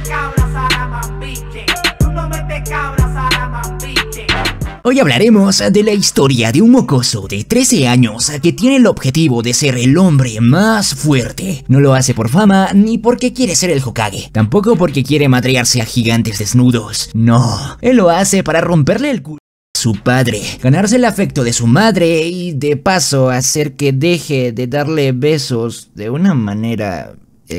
Hoy hablaremos de la historia de un mocoso de 13 años que tiene el objetivo de ser el hombre más fuerte. No lo hace por fama ni porque quiere ser el Hokage, tampoco porque quiere madrearse a gigantes desnudos. No, él lo hace para romperle el culo a su padre, ganarse el afecto de su madre y de paso hacer que deje de darle besos de una manera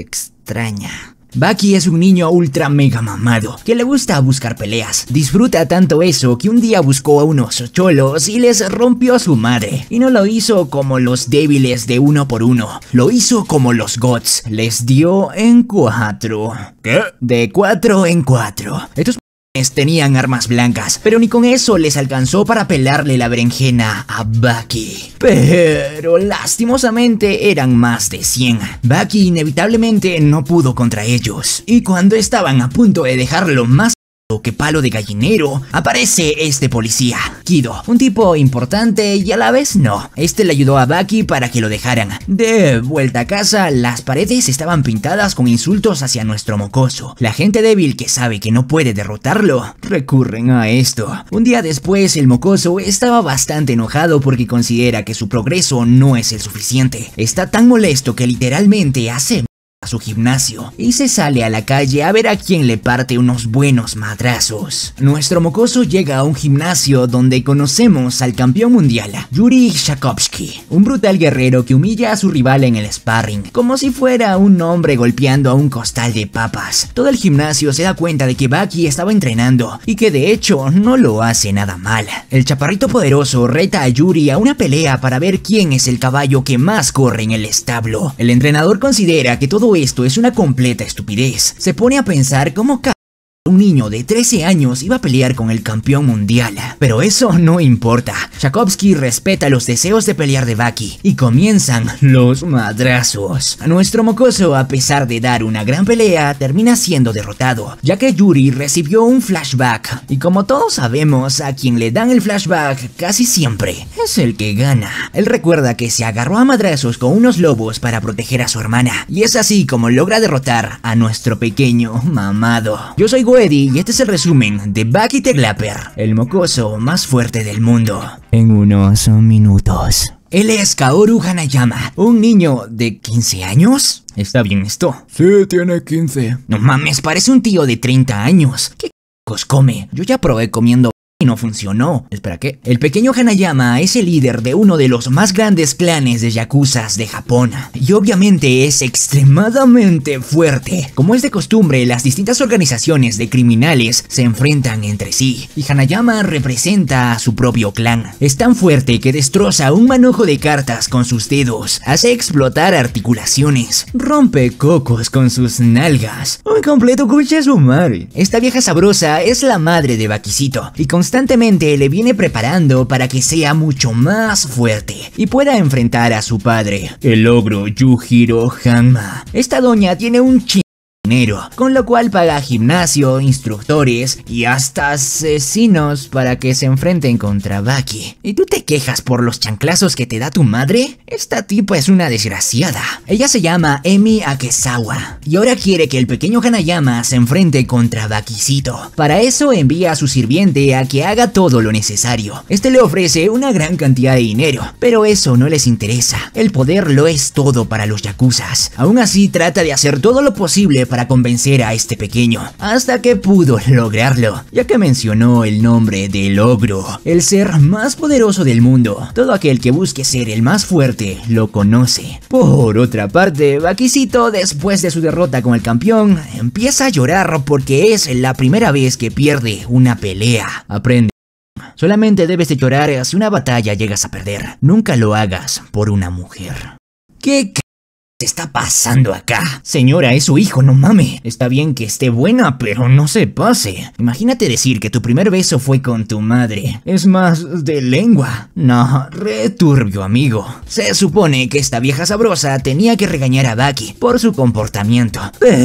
extraña. Baki es un niño ultra mega mamado que le gusta buscar peleas. Disfruta tanto eso que un día buscó a unos cholos y les rompió a su madre. Y no lo hizo como los débiles de 1 por 1, lo hizo como los gods. Les dio en 4. ¿Qué? De 4 en 4. Estos tenían armas blancas, pero ni con eso les alcanzó para pelarle la berenjena a Baki. Pero lastimosamente eran más de 100. Baki inevitablemente no pudo contra ellos. Y cuando estaban a punto de dejarlo más que palo de gallinero, aparece este policía, Kido, un tipo importante y a la vez no. Este le ayudó a Baki para que lo dejaran. De vuelta a casa, las paredes estaban pintadas con insultos hacia nuestro mocoso. La gente débil que sabe que no puede derrotarlo, recurren a esto. Un día después, el mocoso estaba bastante enojado porque considera que su progreso no es el suficiente. Está tan molesto que literalmente hace a su gimnasio y se sale a la calle a ver a quién le parte unos buenos madrazos. Nuestro mocoso llega a un gimnasio donde conocemos al campeón mundial, Yuri Shakowski, un brutal guerrero que humilla a su rival en el sparring, como si fuera un hombre golpeando a un costal de papas. Todo el gimnasio se da cuenta de que Baki estaba entrenando y que de hecho no lo hace nada mal. El chaparrito poderoso reta a Yuri a una pelea para ver quién es el caballo que más corre en el establo. El entrenador considera que todo esto es una completa estupidez. Se pone a pensar cómo un niño de 13 años iba a pelear con el campeón mundial. Pero eso no importa. Shakowski respeta los deseos de pelear de Baki y comienzan los madrazos. Nuestro mocoso, a pesar de dar una gran pelea, termina siendo derrotado, ya que Yuri recibió un flashback. Y como todos sabemos, a quien le dan el flashback casi siempre es el que gana. Él recuerda que se agarró a madrazos con unos lobos para proteger a su hermana, y es así como logra derrotar a nuestro pequeño mamado. Yo soy Eddie y este es el resumen de Baki the Clapper, el mocoso más fuerte del mundo, en unos minutos. Él es Kaoru Hanayama, un niño de 15 años. ¿Está bien esto? Sí, tiene 15. No mames, parece un tío de 30 años. ¿Qué c***os come? Yo ya probé comiendo y no funcionó. Espera, ¿qué? El pequeño Hanayama es el líder de uno de los más grandes clanes de yakuzas de Japón y obviamente es extremadamente fuerte. Como es de costumbre, las distintas organizaciones de criminales se enfrentan entre sí y Hanayama representa a su propio clan. Es tan fuerte que destroza un manojo de cartas con sus dedos, hace explotar articulaciones, rompe cocos con sus nalgas. Un completo coche a su madre. Esta vieja sabrosa es la madre de Bakisito y constantemente le viene preparando para que sea mucho más fuerte y pueda enfrentar a su padre, el ogro Yujiro Hanma. Esta doña tiene un dinero, con lo cual paga gimnasio, instructores y hasta asesinos para que se enfrenten contra Baki. ¿Y tú te quejas por los chanclazos que te da tu madre? Esta tipa es una desgraciada. Ella se llama Emi Akesawa y ahora quiere que el pequeño Hanayama se enfrente contra Bakisito. Para eso envía a su sirviente a que haga todo lo necesario. Este le ofrece una gran cantidad de dinero, pero eso no les interesa. El poder lo es todo para los yakuzas. Aún así trata de hacer todo lo posible para convencer a este pequeño, hasta que pudo lograrlo, ya que mencionó el nombre del ogro, el ser más poderoso del mundo. Todo aquel que busque ser el más fuerte lo conoce. Por otra parte, Bakisito, después de su derrota con el campeón, empieza a llorar porque es la primera vez que pierde una pelea. Aprende. Solamente debes de llorar si una batalla llegas a perder. Nunca lo hagas por una mujer. ¿Qué está pasando acá? Señora, es su hijo, no mame. Está bien que esté buena, pero no se pase. Imagínate decir que tu primer beso fue con tu madre. Es más de lengua. No, re turbio, amigo. Se supone que esta vieja sabrosa tenía que regañar a Baki por su comportamiento,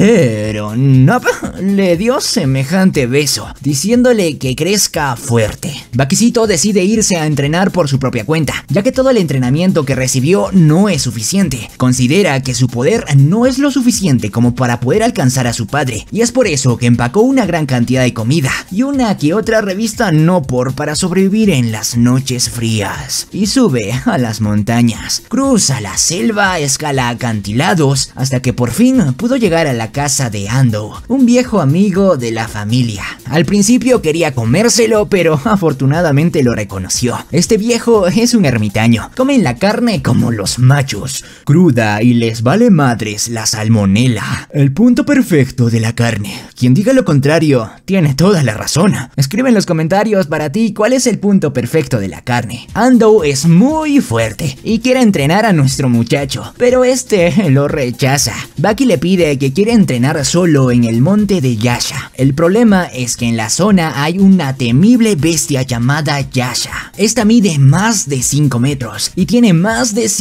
pero no, le dio semejante beso, diciéndole que crezca fuerte. Bakisito decide irse a entrenar por su propia cuenta, ya que todo el entrenamiento que recibió no es suficiente. Considera que su poder no es lo suficiente como para poder alcanzar a su padre, y es por eso que empacó una gran cantidad de comida y una que otra revista Nopor para sobrevivir en las noches frías, y sube a las montañas, cruza la selva, escala acantilados, hasta que por fin pudo llegar a la casa de Ando, un viejo amigo de la familia. Al principio quería comérselo, pero afortunadamente lo reconoció. Este viejo es un ermitaño, comen la carne como los machos, cruda, y les vale madres la salmonela, el punto perfecto de la carne. Quien diga lo contrario tiene toda la razón. Escribe en los comentarios para ti cuál es el punto perfecto de la carne. Ando es muy fuerte y quiere entrenar a nuestro muchacho, pero este lo rechaza. Baki le pide que quiere entrenar solo en el monte de Yasha. El problema es que en la zona hay una temible bestia llamada Yasha. Esta mide más de 5 metros y tiene más de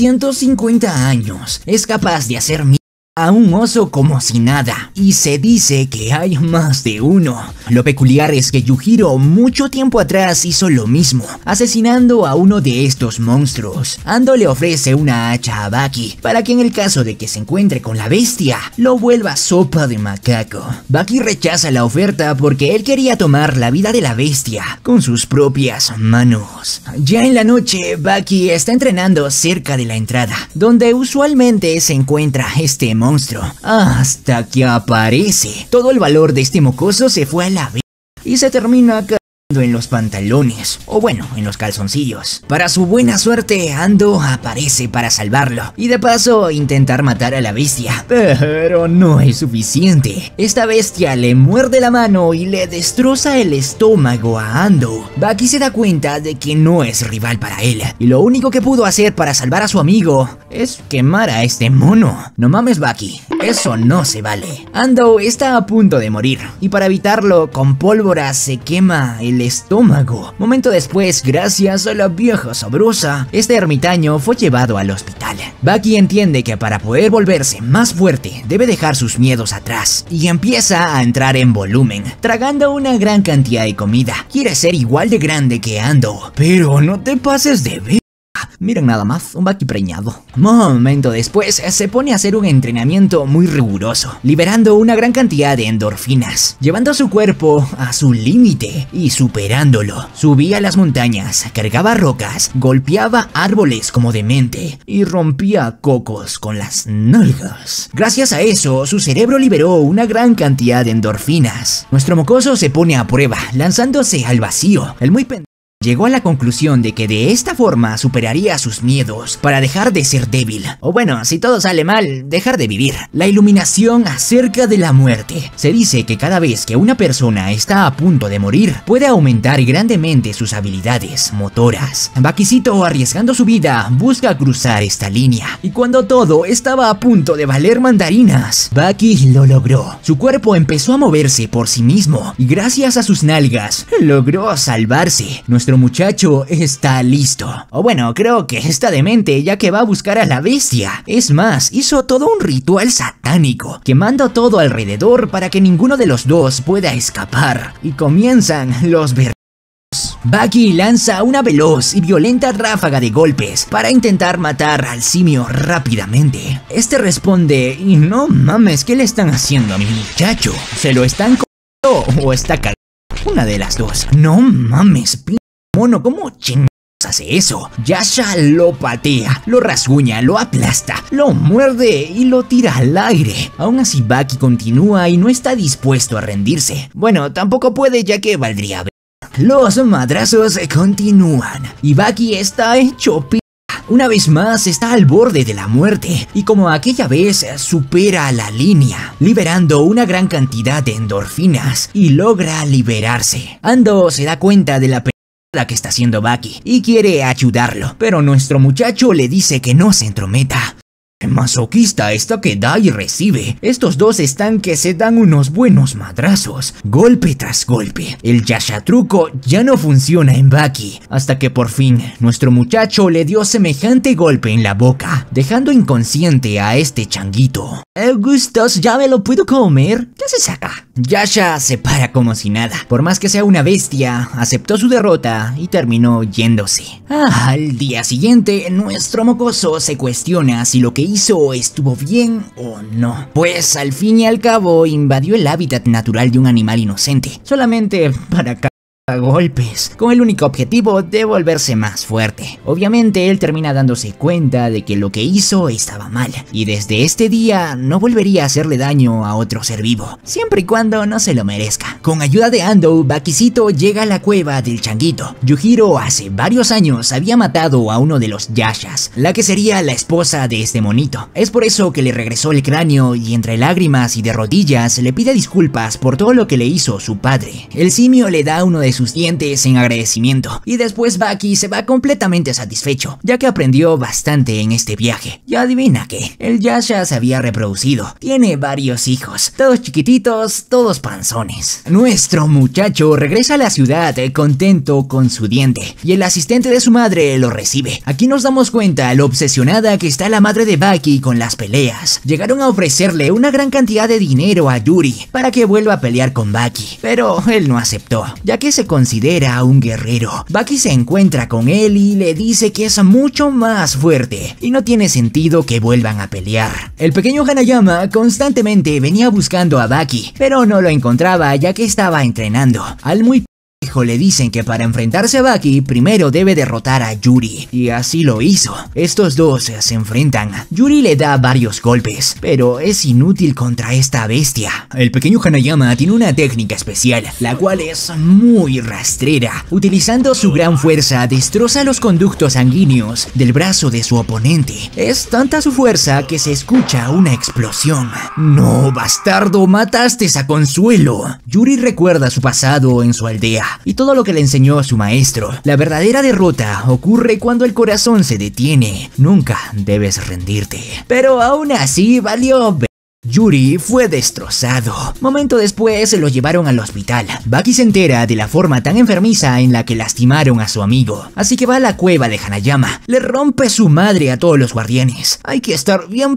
150 años. Es capaz de hacer a un oso como si nada, y se dice que hay más de uno. Lo peculiar es que Yujiro mucho tiempo atrás hizo lo mismo, asesinando a uno de estos monstruos. Ando le ofrece una hacha a Baki para que en el caso de que se encuentre con la bestia, lo vuelva sopa de macaco. Baki rechaza la oferta porque él quería tomar la vida de la bestia con sus propias manos. Ya en la noche, Baki está entrenando cerca de la entrada, donde usualmente se encuentra este monstruo, hasta que aparece. Todo el valor de este mocoso se fue a la vez y se termina cayendo en los pantalones, o bueno, en los calzoncillos. Para su buena suerte, Ando aparece para salvarlo y de paso intentar matar a la bestia, pero no es suficiente. Esta bestia le muerde la mano y le destroza el estómago a Ando. Baki se da cuenta de que no es rival para él, y lo único que pudo hacer para salvar a su amigo es quemar a este mono. No mames, Baki, eso no se vale. Ando está a punto de morir, y para evitarlo, con pólvora se quema el estómago. Momento después, gracias a la vieja sabrosa, este ermitaño fue llevado al hospital. Baki entiende que para poder volverse más fuerte, debe dejar sus miedos atrás, y empieza a entrar en volumen, tragando una gran cantidad de comida. Quiere ser igual de grande que Ando, pero no te pases de ver. Miren nada más, un Baki preñado. Momento después, se pone a hacer un entrenamiento muy riguroso, liberando una gran cantidad de endorfinas, llevando su cuerpo a su límite y superándolo. Subía las montañas, cargaba rocas, golpeaba árboles como demente y rompía cocos con las nalgas. Gracias a eso, su cerebro liberó una gran cantidad de endorfinas. Nuestro mocoso se pone a prueba, lanzándose al vacío. El muy pendejo llegó a la conclusión de que de esta forma superaría sus miedos para dejar de ser débil, o bueno, si todo sale mal, dejar de vivir. La iluminación acerca de la muerte. Se dice que cada vez que una persona está a punto de morir, puede aumentar grandemente sus habilidades motoras. Bakicito, arriesgando su vida, busca cruzar esta línea, y cuando todo estaba a punto de valer mandarinas, Baki lo logró. Su cuerpo empezó a moverse por sí mismo, y gracias a sus nalgas, logró salvarse. Nuestro muchacho está listo. O bueno, creo que está demente, ya que va a buscar a la bestia. Es más, hizo todo un ritual satánico, quemando todo alrededor para que ninguno de los dos pueda escapar. Y comienzan los berrinches. Baki lanza una veloz y violenta ráfaga de golpes para intentar matar al simio rápidamente. Este responde, y no mames, ¿qué le están haciendo a mi muchacho? ¿Se lo están comiendo o está cagando? Una de las dos. No mames, mono, ¿cómo chingados hace eso? Yasha lo patea, lo rasguña, lo aplasta, lo muerde y lo tira al aire. Aún así, Baki continúa y no está dispuesto a rendirse. Bueno, tampoco puede, ya que valdría ver. Los madrazos continúan y Baki está hecho p***. Una vez más está al borde de la muerte y como aquella vez supera la línea, liberando una gran cantidad de endorfinas y logra liberarse. Ando se da cuenta de la que está haciendo Baki y quiere ayudarlo, pero nuestro muchacho le dice que no se entrometa. Masoquista está que da y recibe. Estos dos están que se dan unos buenos madrazos, golpe tras golpe. El Yasha truco ya no funciona en Baki, hasta que por fin nuestro muchacho le dio semejante golpe en la boca, dejando inconsciente a este changuito. Gustos, ¿ya me lo puedo comer? ¿Qué haces acá? Yasha se para como si nada. Por más que sea una bestia, aceptó su derrota y terminó yéndose. Al día siguiente, nuestro mocoso se cuestiona si lo que hizo estuvo bien o no. Pues al fin y al cabo invadió el hábitat natural de un animal inocente, solamente para a golpes, con el único objetivo de volverse más fuerte. Obviamente él termina dándose cuenta de que lo que hizo estaba mal, y desde este día no volvería a hacerle daño a otro ser vivo, siempre y cuando no se lo merezca. Con ayuda de Ando, Bakisito llega a la cueva del changuito. Yujiro hace varios años había matado a uno de los Yashas, la que sería la esposa de este monito. Es por eso que le regresó el cráneo y entre lágrimas y de rodillas le pide disculpas por todo lo que le hizo su padre. El simio le da uno de sus dientes en agradecimiento y después Baki se va completamente satisfecho, ya que aprendió bastante en este viaje. Y adivina qué, el Yasha se había reproducido, tiene varios hijos, todos chiquititos, todos panzones. Nuestro muchacho regresa a la ciudad contento con su diente y el asistente de su madre lo recibe. Aquí nos damos cuenta lo obsesionada que está la madre de Baki con las peleas. Llegaron a ofrecerle una gran cantidad de dinero a Yuri para que vuelva a pelear con Baki, pero él no aceptó, ya que se considera un guerrero. Baki se encuentra con él y le dice que es mucho más fuerte y no tiene sentido que vuelvan a pelear. El pequeño Hanayama constantemente venía buscando a Baki, pero no lo encontraba ya que estaba entrenando. Al muy le dicen que para enfrentarse a Baki primero debe derrotar a Yuri, y así lo hizo. Estos dos se enfrentan. Yuri le da varios golpes, pero es inútil contra esta bestia. El pequeño Hanayama tiene una técnica especial, la cual es muy rastrera. Utilizando su gran fuerza, destroza los conductos sanguíneos del brazo de su oponente. Es tanta su fuerza que se escucha una explosión. ¡No, bastardo! ¡Mataste a Consuelo! Yuri recuerda su pasado en su aldea y todo lo que le enseñó a su maestro. La verdadera derrota ocurre cuando el corazón se detiene. Nunca debes rendirte. Pero aún así valió. Yuri fue destrozado. Momento después se lo llevaron al hospital. Baki se entera de la forma tan enfermiza en la que lastimaron a su amigo, así que va a la cueva de Hanayama. Le rompe su madre a todos los guardianes. Hay que estar bien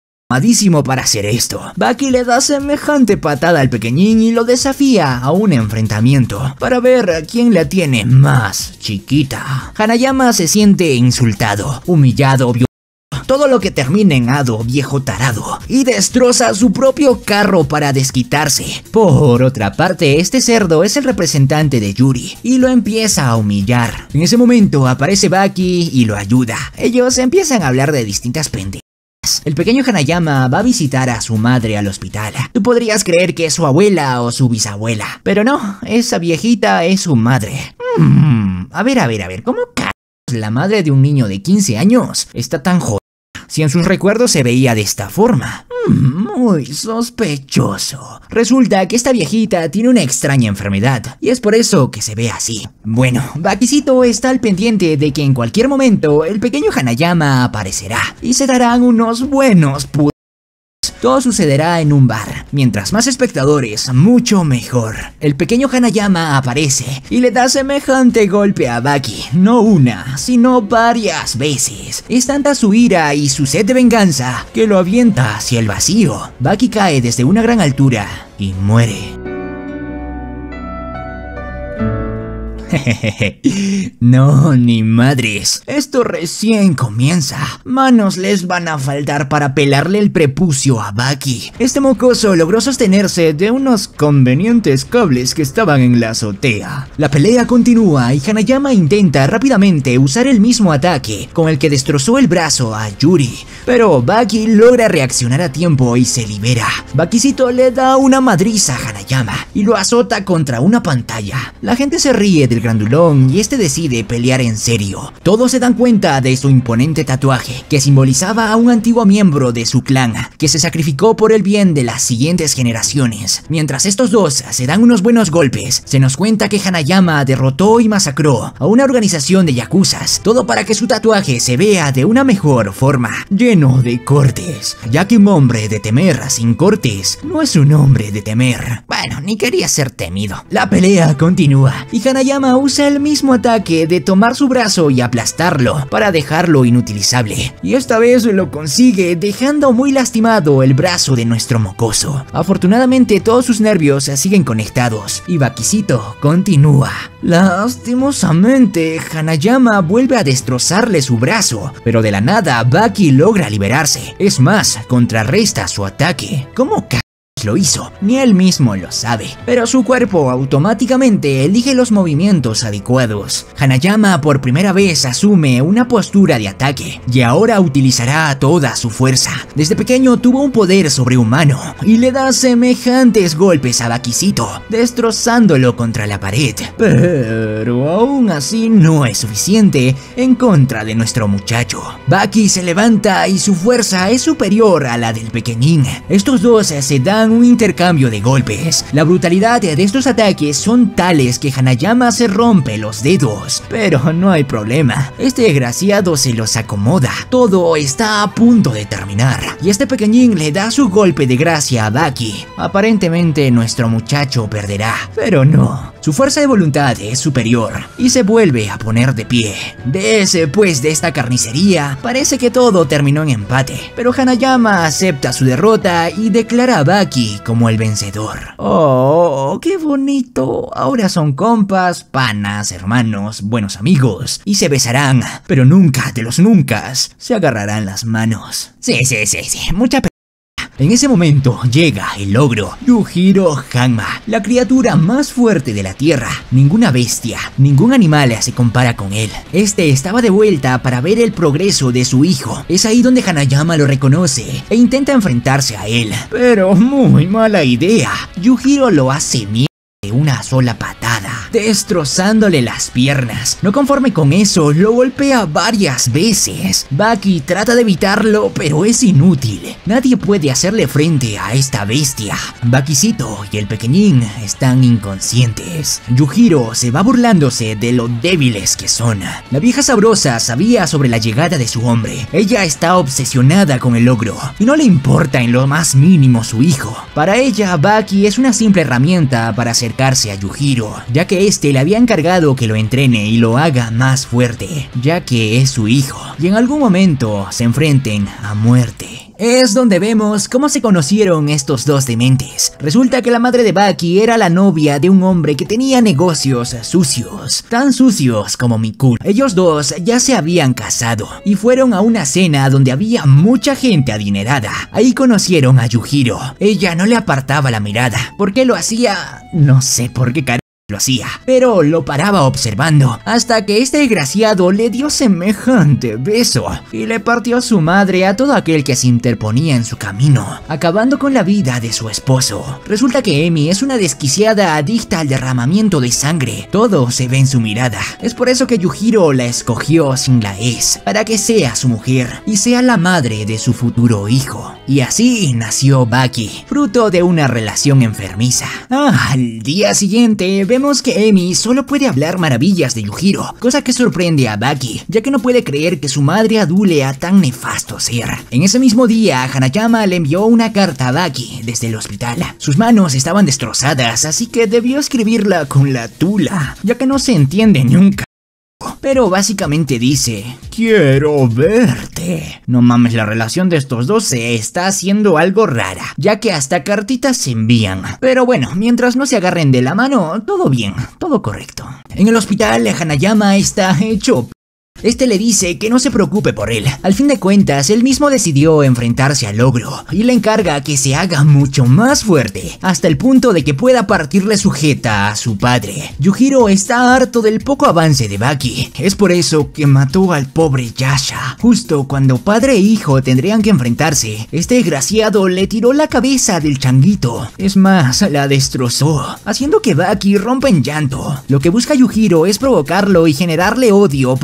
para hacer esto. Baki le da semejante patada al pequeñín y lo desafía a un enfrentamiento para ver quién la tiene más chiquita. Hanayama se siente insultado, humillado, todo lo que termina en ado, viejo tarado, y destroza su propio carro para desquitarse. Por otra parte, este cerdo es el representante de Yuri y lo empieza a humillar. En ese momento aparece Baki y lo ayuda. Ellos empiezan a hablar de distintas pendejas. El pequeño Hanayama va a visitar a su madre al hospital. Tú podrías creer que es su abuela o su bisabuela, pero no, esa viejita es su madre. A ver, ¿cómo la madre de un niño de 15 años está tan jodida si en sus recuerdos se veía de esta forma? Muy sospechoso. Resulta que esta viejita tiene una extraña enfermedad y es por eso que se ve así. Bueno, Bakisito está al pendiente de que en cualquier momento el pequeño Hanayama aparecerá y se darán unos buenos putos. Todo sucederá en un bar. Mientras más espectadores, mucho mejor. El pequeño Hanayama aparece y le da semejante golpe a Baki. No una, sino varias veces. Es tanta su ira y su sed de venganza que lo avienta hacia el vacío. Baki cae desde una gran altura y muere. No, ni madres. Esto recién comienza. Manos les van a faltar para pelarle el prepucio a Baki. Este mocoso logró sostenerse de unos convenientes cables que estaban en la azotea. La pelea continúa y Hanayama intenta rápidamente usar el mismo ataque con el que destrozó el brazo a Yuri. Pero Baki logra reaccionar a tiempo y se libera. Bakisito le da una madriza a Hanayama y lo azota contra una pantalla. La gente se ríe del grandulón y este decide pelear en serio. Todos se dan cuenta de su imponente tatuaje que simbolizaba a un antiguo miembro de su clan que se sacrificó por el bien de las siguientes generaciones. Mientras estos dos se dan unos buenos golpes, se nos cuenta que Hanayama derrotó y masacró a una organización de yakuzas, todo para que su tatuaje se vea de una mejor forma, lleno de cortes, ya que un hombre de temer sin cortes no es un hombre de temer. Bueno, ni quería ser temido. La pelea continúa y Hanayama Hanayama usa el mismo ataque de tomar su brazo y aplastarlo para dejarlo inutilizable. Y esta vez lo consigue, dejando muy lastimado el brazo de nuestro mocoso. Afortunadamente todos sus nervios siguen conectados y Bakisito continúa. Lastimosamente, Hanayama vuelve a destrozarle su brazo, pero de la nada Baki logra liberarse. Es más, contrarresta su ataque. ¿Cómo lo hizo? Ni él mismo lo sabe, pero su cuerpo automáticamente elige los movimientos adecuados. Hanayama por primera vez asume una postura de ataque y ahora utilizará toda su fuerza. Desde pequeño tuvo un poder sobrehumano y le da semejantes golpes a Bakisito, destrozándolo contra la pared. Pero aún así no es suficiente en contra de nuestro muchacho. Baki se levanta y su fuerza es superior a la del pequeñín. Estos dos se dan un intercambio de golpes. La brutalidad de estos ataques son tales que Hanayama se rompe los dedos, pero no hay problema. Este desgraciado se los acomoda. Todo está a punto de terminar y este pequeñín le da su golpe de gracia a Baki. Aparentemente nuestro muchacho perderá, pero no. Su fuerza de voluntad es superior y se vuelve a poner de pie. Después de esta carnicería, parece que todo terminó en empate, pero Hanayama acepta su derrota y declara a Baki como el vencedor. Oh, qué bonito. Ahora son compas, panas, hermanos, buenos amigos y se besarán, pero nunca de los nunca se agarrarán las manos. Sí, mucha En ese momento llega el ogro, Yujiro Hanma, la criatura más fuerte de la tierra. Ninguna bestia, ningún animal se compara con él. Este estaba de vuelta para ver el progreso de su hijo. Es ahí donde Hanayama lo reconoce e intenta enfrentarse a él. Pero muy mala idea. Yujiro lo hace mierda de una sola patada, destrozándole las piernas. No conforme con eso, lo golpea varias veces. Baki trata de evitarlo, pero es inútil. Nadie puede hacerle frente a esta bestia. Bakisito y el pequeñín están inconscientes. Yujiro se va burlándose de lo débiles que son. La vieja sabrosa sabía sobre la llegada de su hombre. Ella está obsesionada con el ogro y no le importa en lo más mínimo su hijo. Para ella, Baki es una simple herramienta para acercarse a Yujiro, ya que este le había encargado que lo entrene y lo haga más fuerte, ya que es su hijo, y en algún momento se enfrenten a muerte. Es donde vemos cómo se conocieron estos dos dementes. Resulta que la madre de Baki era la novia de un hombre que tenía negocios sucios, tan sucios como Mikuru. Ellos dos ya se habían casado y fueron a una cena donde había mucha gente adinerada. Ahí conocieron a Yujiro. Ella no le apartaba la mirada. ¿Por qué lo hacía? No sé por qué lo hacía, pero lo paraba observando hasta que este desgraciado le dio semejante beso y le partió su madre a todo aquel que se interponía en su camino, acabando con la vida de su esposo. Resulta que Emi es una desquiciada adicta al derramamiento de sangre. Todo se ve en su mirada. Es por eso que Yujiro la escogió sin la es, para que sea su mujer y sea la madre de su futuro hijo. Y así nació Baki, fruto de una relación enfermiza. Al día siguiente vemos que Emi solo puede hablar maravillas de Yujiro, cosa que sorprende a Baki, ya que no puede creer que su madre adule a tan nefasto ser. En ese mismo día, Hanayama le envió una carta a Baki desde el hospital. Sus manos estaban destrozadas, así que debió escribirla con la tula, ya que no se entiende nunca. Pero básicamente dice: quiero verte. No mames, la relación de estos dos se está haciendo algo rara, ya que hasta cartitas se envían. Pero bueno, mientras no se agarren de la mano, todo bien, todo correcto. En el hospital, Hanayama está hecho. Este le dice que no se preocupe por él. Al fin de cuentas, él mismo decidió enfrentarse al ogro y le encarga que se haga mucho más fuerte, hasta el punto de que pueda partirle su jeta a su padre. Yujiro está harto del poco avance de Baki. Es por eso que mató al pobre Yasha. Justo cuando padre e hijo tendrían que enfrentarse, este desgraciado le tiró la cabeza del changuito. Es más, la destrozó, haciendo que Baki rompa en llanto. Lo que busca Yujiro es provocarlo y generarle odio para que se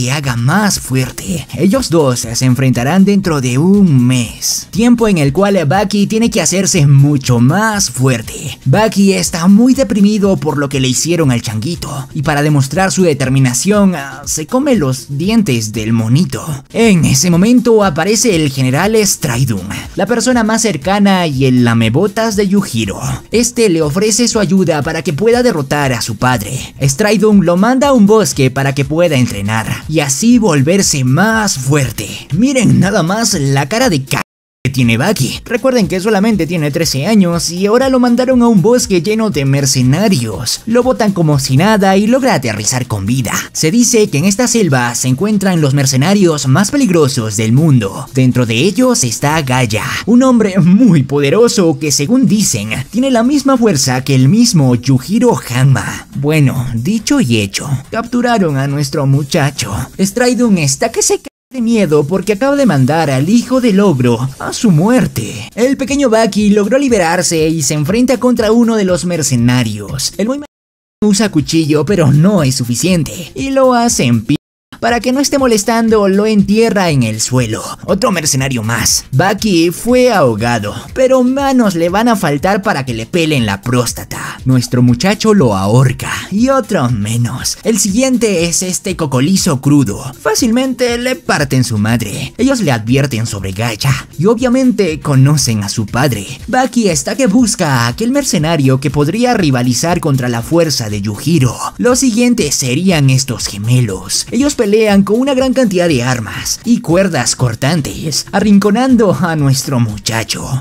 se haga más fuerte. Ellos dos se enfrentarán dentro de un mes, tiempo en el cual Bucky tiene que hacerse mucho más fuerte. Bucky está muy deprimido por lo que le hicieron al changuito, y para demostrar su determinación, se come los dientes del monito. En ese momento aparece el general Stridun, la persona más cercana y el lamebotas de Yujiro. Este le ofrece su ayuda para que pueda derrotar a su padre. Stridun lo manda a un bosque para que pueda entrenar y así volverse más fuerte. Miren nada más la cara de que tiene Bucky. Recuerden que solamente tiene 13 años y ahora lo mandaron a un bosque lleno de mercenarios. Lo botan como si nada y logra aterrizar con vida. Se dice que en esta selva se encuentran los mercenarios más peligrosos del mundo. Dentro de ellos está Gaia, un hombre muy poderoso que, según dicen, tiene la misma fuerza que el mismo Yujiro Hanma. Bueno, dicho y hecho, capturaron a nuestro muchacho. Stridun está que se de miedo porque acaba de mandar al hijo del ogro a su muerte. El pequeño Bucky logró liberarse y se enfrenta contra uno de los mercenarios. El muy usa cuchillo, pero no es suficiente y lo hace en pie. Para que no esté molestando, lo entierra en el suelo. Otro mercenario más. Bucky fue ahogado, pero manos le van a faltar para que le pelen la próstata. Nuestro muchacho lo ahorca, y otro menos. El siguiente es este cocolizo crudo. Fácilmente le parten su madre. Ellos le advierten sobre Gaia, y obviamente conocen a su padre. Bucky está que busca a aquel mercenario que podría rivalizar contra la fuerza de Yujiro. Los siguientes serían estos gemelos. Ellos pelean con una gran cantidad de armas y cuerdas cortantes, arrinconando a nuestro muchacho.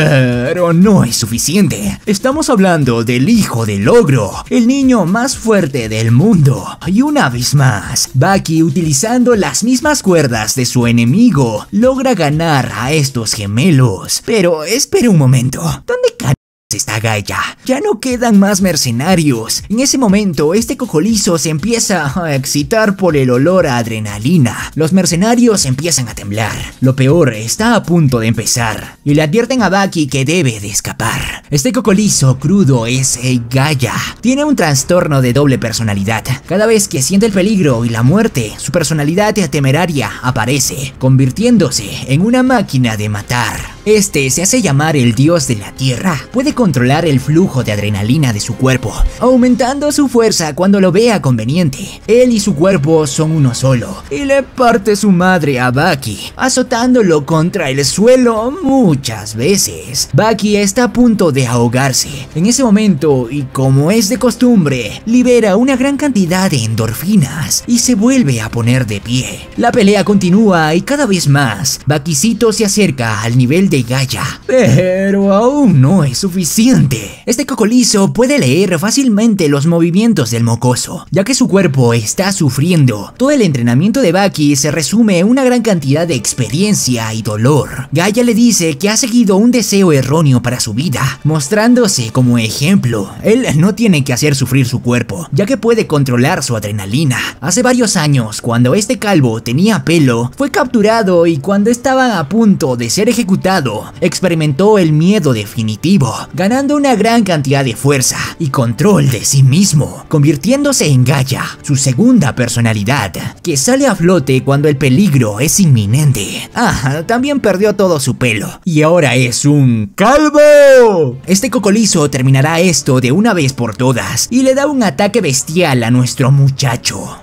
Pero no es suficiente. Estamos hablando del hijo del ogro, el niño más fuerte del mundo. Y una vez más, Bucky, utilizando las mismas cuerdas de su enemigo, logra ganar a estos gemelos. Pero espere un momento, ¿dónde está Gaia? Ya no quedan más mercenarios. En ese momento, este cocolizo se empieza a excitar por el olor a adrenalina. Los mercenarios empiezan a temblar. Lo peor está a punto de empezar y le advierten a Bucky que debe de escapar. Este cocolizo crudo es Gaia. Tiene un trastorno de doble personalidad. Cada vez que siente el peligro y la muerte, su personalidad temeraria aparece, convirtiéndose en una máquina de matar. Este se hace llamar el dios de la tierra. Puede controlar el flujo de adrenalina de su cuerpo, aumentando su fuerza cuando lo vea conveniente. Él y su cuerpo son uno solo, y le parte su madre a Bucky, azotándolo contra el suelo muchas veces. Bucky está a punto de ahogarse. En ese momento, y como es de costumbre, libera una gran cantidad de endorfinas y se vuelve a poner de pie. La pelea continúa y cada vez más, Buckycito se acerca al nivel de Gaia, pero aún no es suficiente. Este cocolizo puede leer fácilmente los movimientos del mocoso, ya que su cuerpo está sufriendo. Todo el entrenamiento de Bucky se resume en una gran cantidad de experiencia y dolor. Gaia le dice que ha seguido un deseo erróneo para su vida, mostrándose como ejemplo. Él no tiene que hacer sufrir su cuerpo, ya que puede controlar su adrenalina. Hace varios años, cuando este calvo tenía pelo, fue capturado y cuando estaba a punto de ser ejecutado, experimentó el miedo definitivo, ganando una gran cantidad de fuerza y control de sí mismo, convirtiéndose en Gaia, su segunda personalidad, que sale a flote cuando el peligro es inminente. También perdió todo su pelo y ahora es un calvo. Este cocolizo terminará esto de una vez por todas y le da un ataque bestial a nuestro muchacho.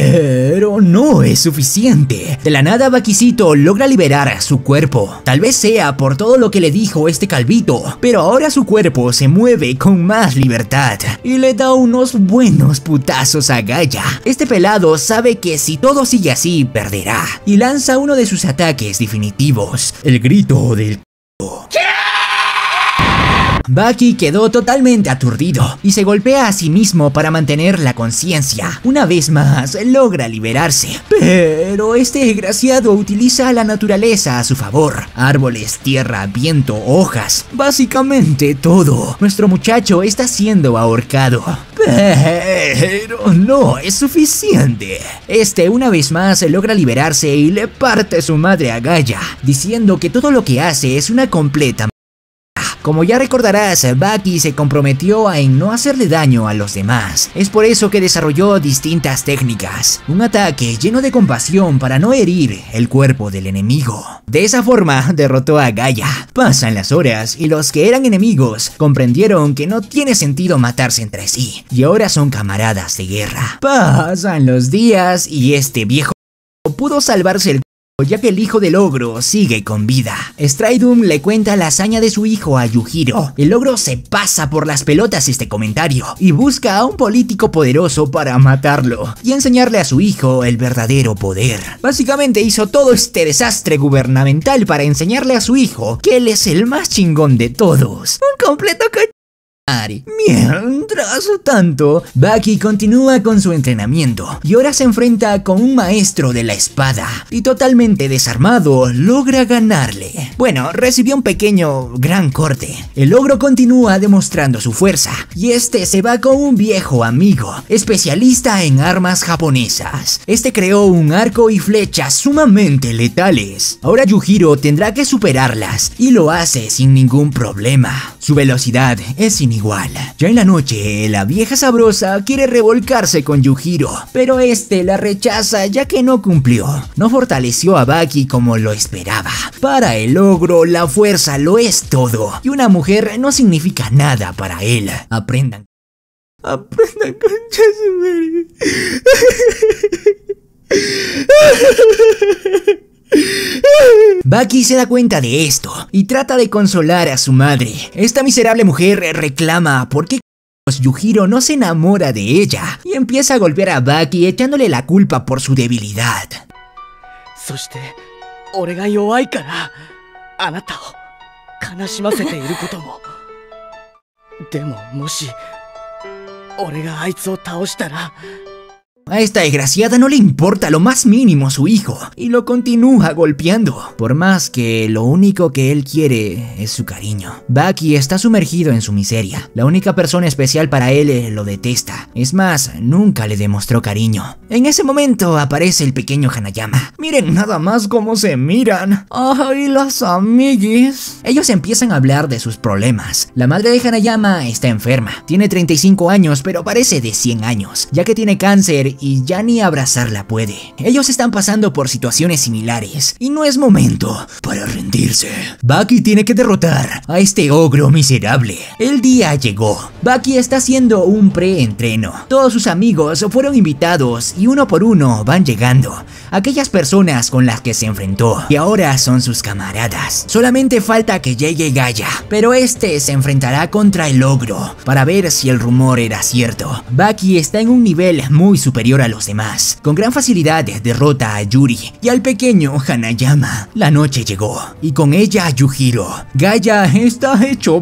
Pero no es suficiente. De la nada, Buckycito logra liberar su cuerpo. Tal vez sea por todo lo que le dijo este calvito, pero ahora su cuerpo se mueve con más libertad y le da unos buenos putazos a Gaia. Este pelado sabe que si todo sigue así, perderá y lanza uno de sus ataques definitivos, el grito del Bucky quedó totalmente aturdido y se golpea a sí mismo para mantener la conciencia. Una vez más, logra liberarse, pero este desgraciado utiliza la naturaleza a su favor. Árboles, tierra, viento, hojas, básicamente todo. Nuestro muchacho está siendo ahorcado, pero no es suficiente. Una vez más logra liberarse y le parte su madre a Gaia, diciendo que todo lo que hace es una completa Como ya recordarás, Baki se comprometió en no hacerle daño a los demás. Es por eso que desarrolló distintas técnicas. Un ataque lleno de compasión para no herir el cuerpo del enemigo. De esa forma derrotó a Gaia. Pasan las horas y los que eran enemigos comprendieron que no tiene sentido matarse entre sí y ahora son camaradas de guerra. Pasan los días y este viejo pudo salvarse el ya que el hijo del ogro sigue con vida. Stridum le cuenta la hazaña de su hijo a Yujiro. El ogro se pasa por las pelotas este comentario y busca a un político poderoso para matarlo y enseñarle a su hijo el verdadero poder. Básicamente hizo todo este desastre gubernamental para enseñarle a su hijo que él es el más chingón de todos. Un completo Mientras tanto, Baki continúa con su entrenamiento y ahora se enfrenta con un maestro de la espada y totalmente desarmado logra ganarle. Bueno, recibió un gran corte. El ogro continúa demostrando su fuerza y este se va con un viejo amigo, especialista en armas japonesas. Este creó un arco y flechas sumamente letales. Ahora Yujiro tendrá que superarlas y lo hace sin ningún problema. Su velocidad es inigual. Ya en la noche, la vieja sabrosa quiere revolcarse con Yujiro, pero este la rechaza ya que no cumplió. No fortaleció a Baki como lo esperaba. Para el ogro, la fuerza lo es todo, y una mujer no significa nada para él. Aprendan con Baki se da cuenta de esto y trata de consolar a su madre. Esta miserable mujer reclama por qué Yujiro no se enamora de ella y empieza a golpear a Baki echándole la culpa por su debilidad. A esta desgraciada no le importa lo más mínimo su hijo y lo continúa golpeando, por más que lo único que él quiere es su cariño. Baki está sumergido en su miseria. La única persona especial para él lo detesta. Es más, nunca le demostró cariño. En ese momento aparece el pequeño Hanayama. Miren nada más cómo se miran. ¡Ay, las amiguis! Ellos empiezan a hablar de sus problemas. La madre de Hanayama está enferma. Tiene 35 años, pero parece de 100 años, ya que tiene cáncer y ya ni abrazarla puede. Ellos están pasando por situaciones similares y no es momento para rendirse. Baki tiene que derrotar a este ogro miserable. El día llegó. Baki está haciendo un pre-entreno. Todos sus amigos fueron invitados y uno por uno van llegando. Aquellas personas con las que se enfrentó y ahora son sus camaradas. Solamente falta que llegue Gaia, pero este se enfrentará contra el ogro para ver si el rumor era cierto. Baki está en un nivel muy superior a los demás. Con gran facilidad derrota a Yuri y al pequeño Hanayama. La noche llegó y con ella Yujiro. Gaia está hecho.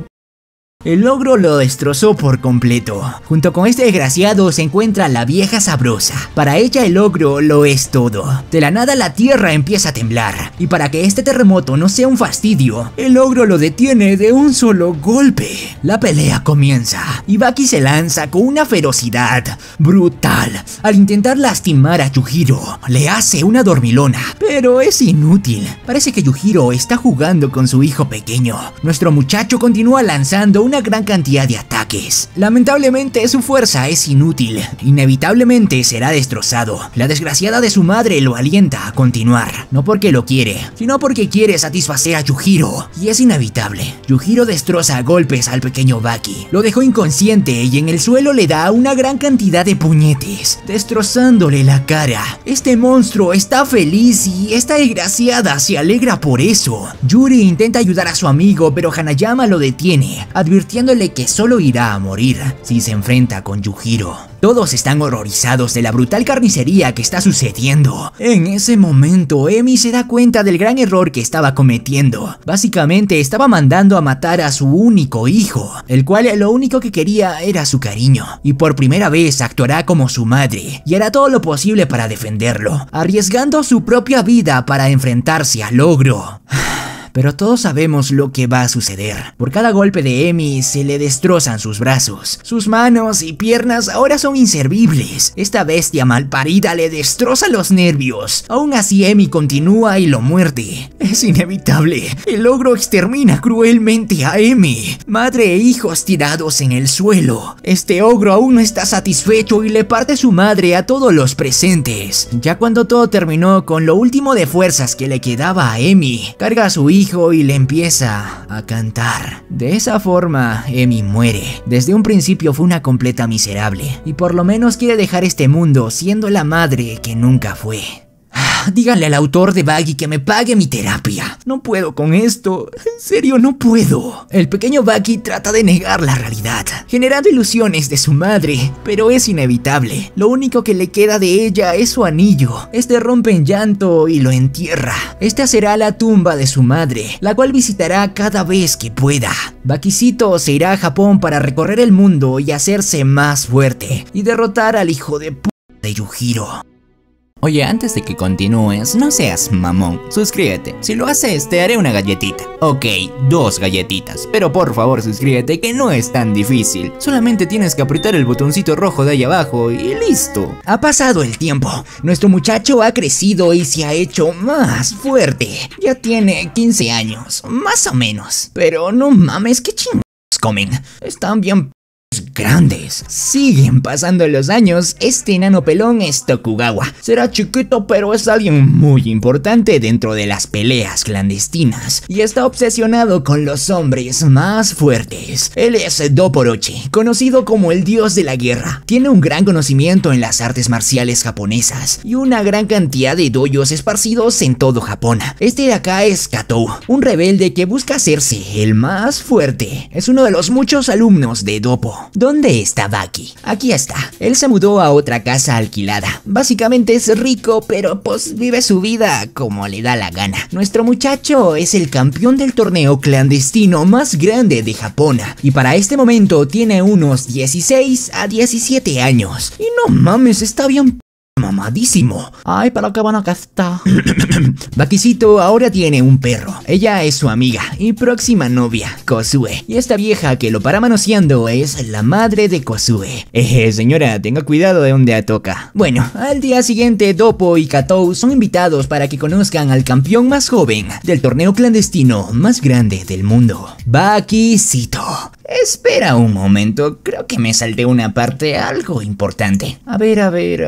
El ogro lo destrozó por completo. Junto con este desgraciado se encuentra la vieja sabrosa. Para ella el ogro lo es todo. De la nada la tierra empieza a temblar. Y para que este terremoto no sea un fastidio, el ogro lo detiene de un solo golpe. La pelea comienza y Baki se lanza con una ferocidad brutal. Al intentar lastimar a Yujiro, le hace una dormilona, pero es inútil. Parece que Yujiro está jugando con su hijo pequeño. Nuestro muchacho continúa lanzando una gran cantidad de ataques. Lamentablemente su fuerza es inútil. Inevitablemente será destrozado. La desgraciada de su madre lo alienta a continuar. No porque lo quiere, sino porque quiere satisfacer a Yujiro. Y es inevitable. Yujiro destroza a golpes al pequeño Baki. Lo dejó inconsciente y en el suelo le da una gran cantidad de puñetes, destrozándole la cara. Este monstruo está feliz y esta desgraciada se alegra por eso. Yuri intenta ayudar a su amigo, pero Hanayama lo detiene, advirtiéndole que solo irá a morir si se enfrenta con Yujiro. Todos están horrorizados de la brutal carnicería que está sucediendo. En ese momento, Emi se da cuenta del gran error que estaba cometiendo. Básicamente estaba mandando a matar a su único hijo, el cual lo único que quería era su cariño. Y por primera vez actuará como su madre y hará todo lo posible para defenderlo, arriesgando su propia vida para enfrentarse al ogro. pero todos sabemos lo que va a suceder. Por cada golpe de Emi se le destrozan sus brazos. Sus manos y piernas ahora son inservibles. Esta bestia malparida le destroza los nervios. Aún así Emi continúa y lo muerde. Es inevitable. El ogro extermina cruelmente a Emi. Madre e hijos tirados en el suelo. Este ogro aún no está satisfecho y le parte su madre a todos los presentes. Ya cuando todo terminó, con lo último de fuerzas que le quedaba a Emi, carga a su hijo y le empieza a cantar. De esa forma, Emi muere. Desde un principio fue una completa miserable, y por lo menos quiere dejar este mundo siendo la madre que nunca fue. Díganle al autor de Buggy que me pague mi terapia. No puedo con esto. En serio, no puedo. El pequeño Buggy trata de negar la realidad, generando ilusiones de su madre, pero es inevitable. Lo único que le queda de ella es su anillo. Este rompe en llanto y lo entierra. Esta será la tumba de su madre, la cual visitará cada vez que pueda. Buggycito se irá a Japón para recorrer el mundo y hacerse más fuerte, y derrotar al hijo de p*** de Yujiro. Oye, antes de que continúes, no seas mamón, suscríbete. Si lo haces, te haré una galletita. Ok, 2 galletitas, pero por favor suscríbete, que no es tan difícil. Solamente tienes que apretar el botoncito rojo de ahí abajo y listo. Ha pasado el tiempo. Nuestro muchacho ha crecido y se ha hecho más fuerte. Ya tiene 15 años, más o menos. Pero no mames, ¿qué chingados comen? Están bien grandes. Siguen pasando los años. Este enano pelón es Tokugawa. Será chiquito, pero es alguien muy importante dentro de las peleas clandestinas y está obsesionado con los hombres más fuertes. Él es Dopporochi, conocido como el dios de la guerra. Tiene un gran conocimiento en las artes marciales japonesas y una gran cantidad de dojos esparcidos en todo Japón. Este de acá es Katou, un rebelde que busca hacerse el más fuerte. Es uno de los muchos alumnos de Doppo. ¿Dónde está Baki? Aquí está. Él se mudó a otra casa alquilada. Básicamente es rico, pero pues vive su vida como le da la gana. Nuestro muchacho es el campeón del torneo clandestino más grande de Japón y para este momento tiene unos 16 a 17 años. Y no mames, está bien mamadísimo. Ay, pero qué bueno que está. Bukicito ahora tiene un perro. Ella es su amiga y próxima novia, Kozue. Y esta vieja que lo para manoseando es la madre de Kozue. Señora, tenga cuidado de donde toca. Bueno, al día siguiente, Doppo y Katou son invitados para que conozcan al campeón más joven del torneo clandestino más grande del mundo, Bukicito. Espera un momento, creo que me salté una parte algo importante. A ver.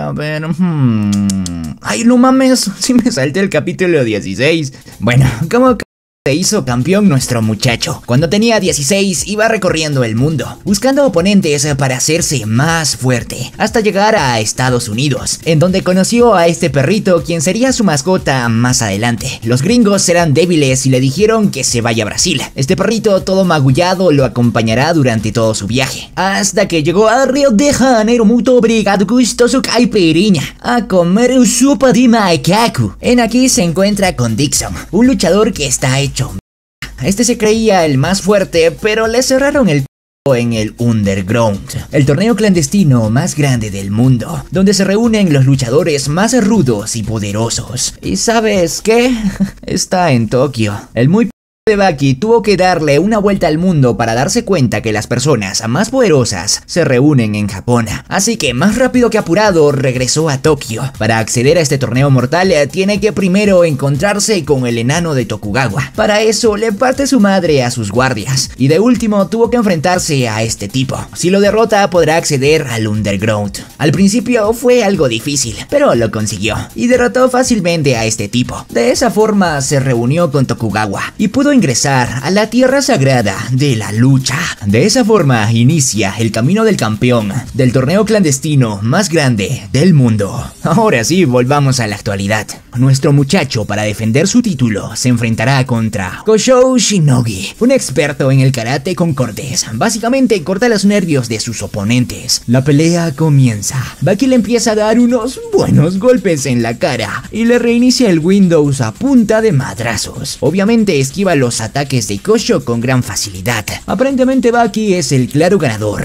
Ay, no mames, sí me salté el capítulo 16. Bueno, ¿cómo se hizo campeón nuestro muchacho? Cuando tenía 16 iba recorriendo el mundo, buscando oponentes para hacerse más fuerte, hasta llegar a Estados Unidos, en donde conoció a este perrito, quien sería su mascota más adelante. Los gringos eran débiles y le dijeron que se vaya a Brasil. Este perrito todo magullado lo acompañará durante todo su viaje, hasta que llegó a Río de Janeiro. Muito obrigado, gustoso caipirinha, a comer sopa de macaco. En aquí se encuentra con Dixon, un luchador que está hecho. Este se creía el más fuerte, pero le cerraron el en el Underground, el torneo clandestino más grande del mundo, donde se reúnen los luchadores más rudos y poderosos. ¿Y sabes qué? Está en Tokio. El muy de Baki tuvo que darle una vuelta al mundo para darse cuenta que las personas más poderosas se reúnen en Japón. Así que más rápido que apurado regresó a Tokio. Para acceder a este torneo mortal tiene que primero encontrarse con el enano de Tokugawa. Para eso le parte su madre a sus guardias y de último tuvo que enfrentarse a este tipo. Si lo derrota podrá acceder al Underground. Al principio fue algo difícil, pero lo consiguió y derrotó fácilmente a este tipo. De esa forma se reunió con Tokugawa y pudo ingresar a la tierra sagrada de la lucha. De esa forma inicia el camino del campeón del torneo clandestino más grande del mundo. Ahora sí, volvamos a la actualidad. Nuestro muchacho, para defender su título, se enfrentará contra Koshou Shinogi, un experto en el karate con cortes. Básicamente corta los nervios de sus oponentes. La pelea comienza. Baki le empieza a dar unos buenos golpes en la cara y le reinicia el Windows a punta de madrazos. Obviamente esquiva los los ataques de Kosho con gran facilidad. Aparentemente Baki es el claro ganador,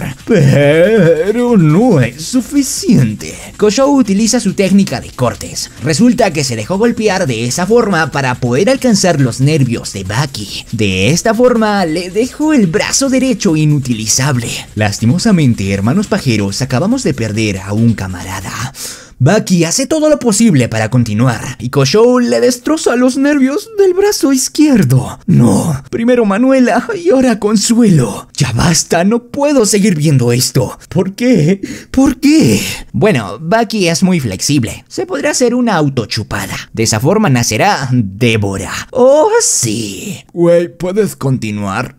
pero no es suficiente. Kosho utiliza su técnica de cortes. Resulta que se dejó golpear de esa forma para poder alcanzar los nervios de Baki. De esta forma le dejó el brazo derecho inutilizable. Lastimosamente, hermanos pajeros, acabamos de perder a un camarada. Baki hace todo lo posible para continuar y Kosho le destroza los nervios del brazo izquierdo. No, primero Manuela y ahora Consuelo. Ya basta, no puedo seguir viendo esto. ¿Por qué? ¿Por qué? Bueno, Baki es muy flexible. Se podrá hacer una autochupada. De esa forma nacerá Débora. ¡Oh, sí! Güey, ¿puedes continuar?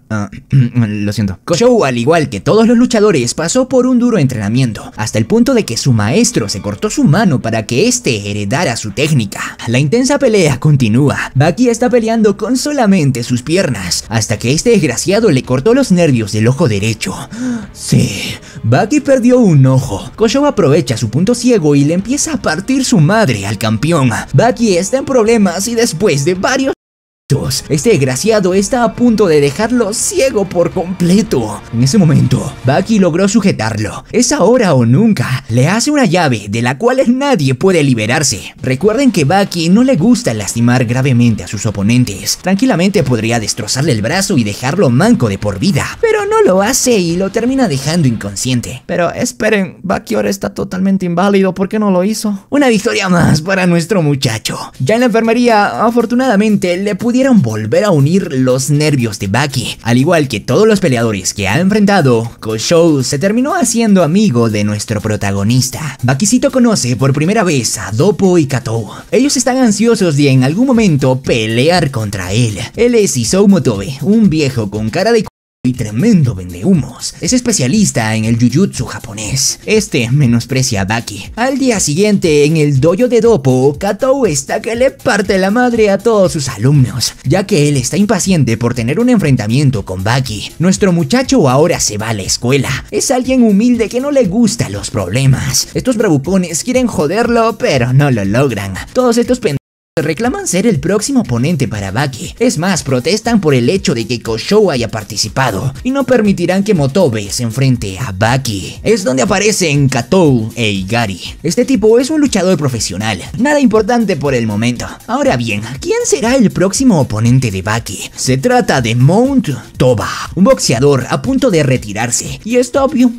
Lo siento. Kosho, al igual que todos los luchadores, pasó por un duro entrenamiento, hasta el punto de que su maestro se cortó su mano para que éste heredara su técnica. La intensa pelea continúa. Baki está peleando con solamente sus piernas, hasta que este desgraciado le cortó los nervios del ojo derecho. Sí, Baki perdió un ojo. Kosho aprovecha su punto ciego y le empieza a partir su madre al campeón. Baki está en problemas y después de varios este desgraciado está a punto de dejarlo ciego por completo. En ese momento, Baki logró sujetarlo. Es ahora o nunca. Le hace una llave de la cual nadie puede liberarse. Recuerden que Baki no le gusta lastimar gravemente a sus oponentes. Tranquilamente podría destrozarle el brazo y dejarlo manco de por vida, pero no lo hace y lo termina dejando inconsciente. Pero esperen, Baki ahora está totalmente inválido. ¿Por qué no lo hizo? Una victoria más para nuestro muchacho. Ya en la enfermería, afortunadamente, le pudieron volver a unir los nervios de Baki. Al igual que todos los peleadores que ha enfrentado, Kosho se terminó haciendo amigo de nuestro protagonista. Bakicito conoce por primera vez a Doppo y Katou. Ellos están ansiosos de en algún momento pelear contra él. Él es Isou Motobe, un viejo con cara de y tremendo vendehumos. Es especialista en el jujutsu japonés. Este menosprecia a Baki. Al día siguiente, en el dojo de Doppo, Katou está que le parte la madre a todos sus alumnos, ya que él está impaciente por tener un enfrentamiento con Baki. Nuestro muchacho ahora se va a la escuela. Es alguien humilde que no le gustan los problemas. Estos bravucones quieren joderlo, pero no lo logran. Todos estos reclaman ser el próximo oponente para Baki. Es más, protestan por el hecho de que Kosho haya participado y no permitirán que Motobe se enfrente a Baki. Es donde aparecen Katou e Igari. Este tipo es un luchador profesional, nada importante por el momento. Ahora bien, ¿quién será el próximo oponente de Baki? Se trata de Mount Toba, un boxeador a punto de retirarse y está bien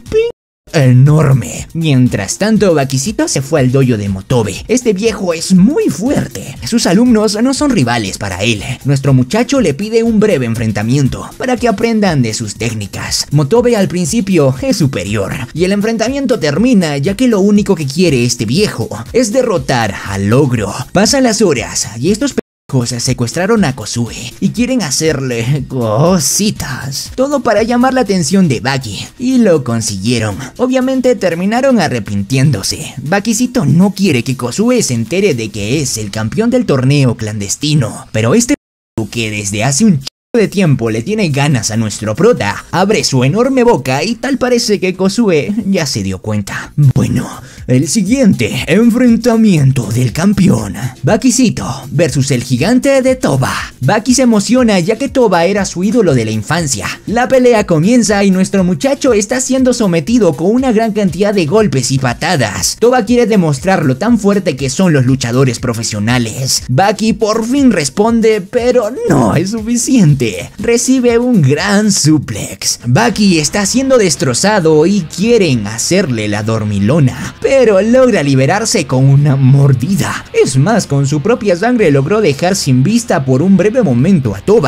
enorme. Mientras tanto, Bakicito se fue al dojo de Motobe. Este viejo es muy fuerte. Sus alumnos no son rivales para él. Nuestro muchacho le pide un breve enfrentamiento para que aprendan de sus técnicas. Motobe al principio es superior y el enfrentamiento termina ya que lo único que quiere este viejo es derrotar al ogro. Pasan las horas y estos secuestraron a Kosue y quieren hacerle cositas. Todo para llamar la atención de Baki y lo consiguieron. Obviamente terminaron arrepintiéndose. Bakicito no quiere que Kosue se entere de que es el campeón del torneo clandestino, pero este que desde hace un de tiempo le tiene ganas a nuestro prota, abre su enorme boca y tal parece que Kosue ya se dio cuenta. Bueno, el siguiente enfrentamiento del campeón, Bakicito versus el gigante de Toba. Baki se emociona ya que Toba era su ídolo de la infancia. La pelea comienza y nuestro muchacho está siendo sometido con una gran cantidad de golpes y patadas. Toba quiere demostrar lo tan fuerte que son los luchadores profesionales. Baki por fin responde, pero no es suficiente. Recibe un gran suplex. Baki está siendo destrozado y quieren hacerle la dormilona, pero logra liberarse con una mordida. Es más, con su propia sangre logró dejar sin vista por un breve momento a Toba,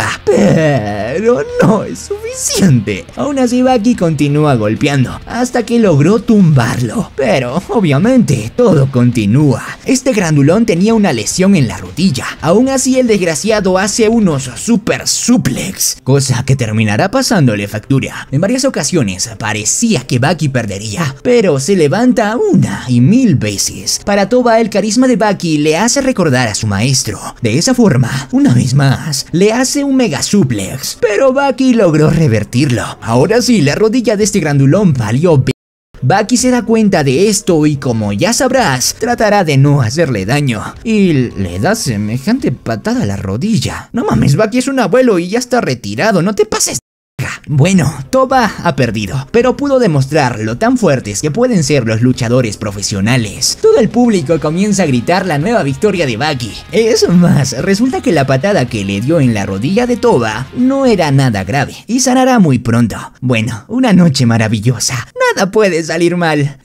pero no es suficiente. Aún así, Baki continúa golpeando hasta que logró tumbarlo, pero obviamente todo continúa. Este grandulón tenía una lesión en la rodilla. Aún así, el desgraciado hace unos super suplex, cosa que terminará pasándole factura. En varias ocasiones parecía que Baki perdería, pero se levanta una y mil veces. Para Toba, el carisma de Baki le hace recordar a su maestro. De esa forma, una vez más, le hace un mega suplex, pero Baki logró revertirlo. Ahora sí, la rodilla de este grandulón valió. Baki se da cuenta de esto y, como ya sabrás, tratará de no hacerle daño. Y le da semejante patada a la rodilla. No mames, Baki es un abuelo y ya está retirado, no te pases. Bueno, Toba ha perdido, pero pudo demostrar lo tan fuertes que pueden ser los luchadores profesionales. Todo el público comienza a gritar la nueva victoria de Baki. Es más, resulta que la patada que le dio en la rodilla de Toba no era nada grave y sanará muy pronto. Bueno, una noche maravillosa. Nada puede salir mal.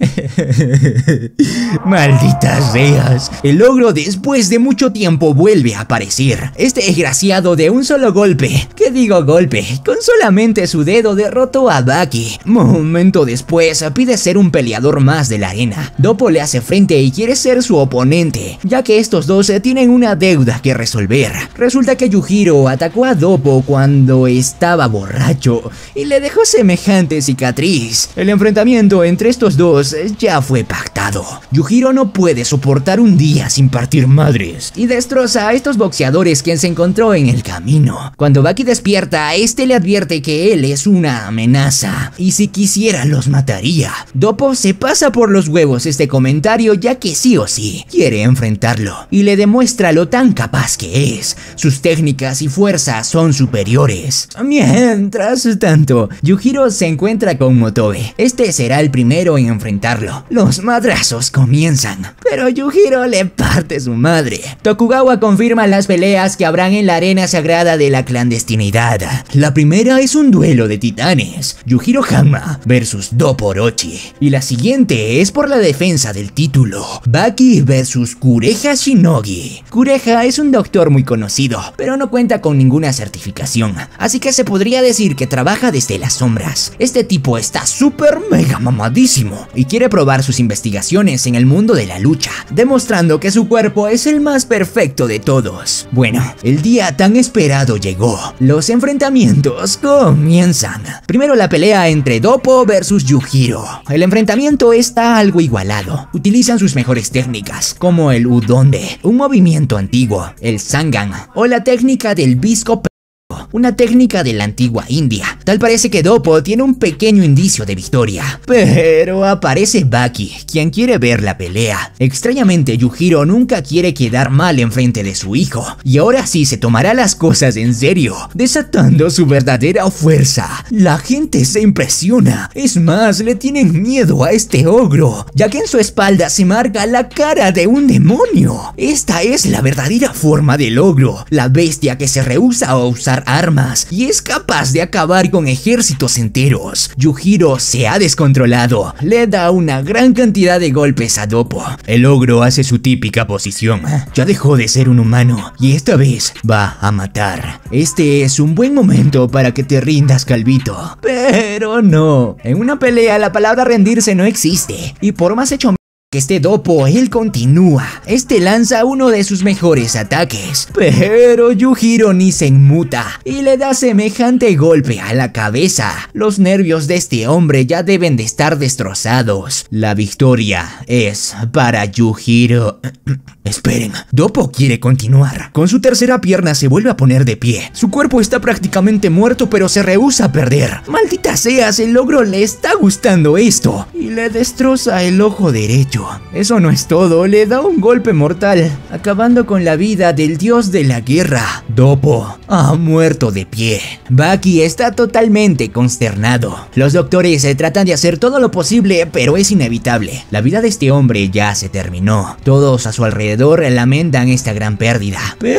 Malditas seas. El ogro, después de mucho tiempo, vuelve a aparecer. Este desgraciado, de un solo golpe, ¿qué digo golpe? Con solamente su dedo derrotó a Baki. Momento después pide ser un peleador más de la arena. Doppo le hace frente y quiere ser su oponente, ya que estos dos tienen una deuda que resolver. Resulta que Yujiro atacó a Doppo cuando estaba borracho y le dejó semejante cicatriz. El enfrentamiento entre estos dos ya fue pactado. Yujiro no puede soportar un día sin partir madres y destroza a estos boxeadores que se encontró en el camino. Cuando Baki despierta, este le advierte que él es una amenaza y si quisiera los mataría. Doppo se pasa por los huevos este comentario, ya que sí o sí quiere enfrentarlo y le demuestra lo tan capaz que es. Sus técnicas y fuerza son superiores. Mientras tanto, Yujiro se encuentra con Motobe. Este será el primero en enfrentarlo. Los madrazos comienzan, pero Yujiro le parte su madre. Tokugawa confirma las peleas que habrán en la arena sagrada de la clandestinidad. La primera es un duelo de titanes, Yujiro Hanma versus Doppo Orochi, y la siguiente es por la defensa del título, Baki versus Kureha Shinogi. Kureha es un doctor muy conocido, pero no cuenta con ninguna certificación, así que se podría decir que trabaja desde las sombras. Este tipo está súper mega mamadísimo y quiere probar sus investigaciones en el mundo de la lucha, demostrando que su cuerpo es el más perfecto de todos. Bueno, el día tan esperado llegó. Los enfrentamientos comienzan. Primero la pelea entre Doppo versus Yujiro. El enfrentamiento está algo igualado. Utilizan sus mejores técnicas, como el Udonde, un movimiento antiguo, el Sangan o la técnica del Bisco, una técnica de la antigua India. Tal parece que Doppo tiene un pequeño indicio de victoria, pero aparece Baki, quien quiere ver la pelea. Extrañamente, Yujiro nunca quiere quedar mal enfrente de su hijo, y ahora sí se tomará las cosas en serio, desatando su verdadera fuerza. La gente se impresiona, es más, le tienen miedo a este ogro, ya que en su espalda se marca la cara de un demonio. Esta es la verdadera forma del ogro, la bestia que se rehúsa a usar armas y es capaz de acabar con ejércitos enteros. Yujiro se ha descontrolado, le da una gran cantidad de golpes a Doppo. El ogro hace su típica posición, ya dejó de ser un humano y esta vez va a matar. Este es un buen momento para que te rindas, Calvito, pero no. En una pelea la palabra rendirse no existe y por más hecho que este Doppo, él continúa. Este lanza uno de sus mejores ataques, pero Yujiro ni se inmuta y le da semejante golpe a la cabeza. Los nervios de este hombre ya deben de estar destrozados. La victoria es para Yujiro. Esperen, Doppo quiere continuar. Con su tercera pierna se vuelve a poner de pie. Su cuerpo está prácticamente muerto, pero se rehúsa a perder. Maldita seas, el ogro le está gustando esto y le destroza el ojo derecho. Eso no es todo, le da un golpe mortal, acabando con la vida del dios de la guerra. Doppo ha muerto de pie. Baki está totalmente consternado. Los doctores tratan de hacer todo lo posible, pero es inevitable. La vida de este hombre ya se terminó. Todos a su alrededor lamentan esta gran pérdida.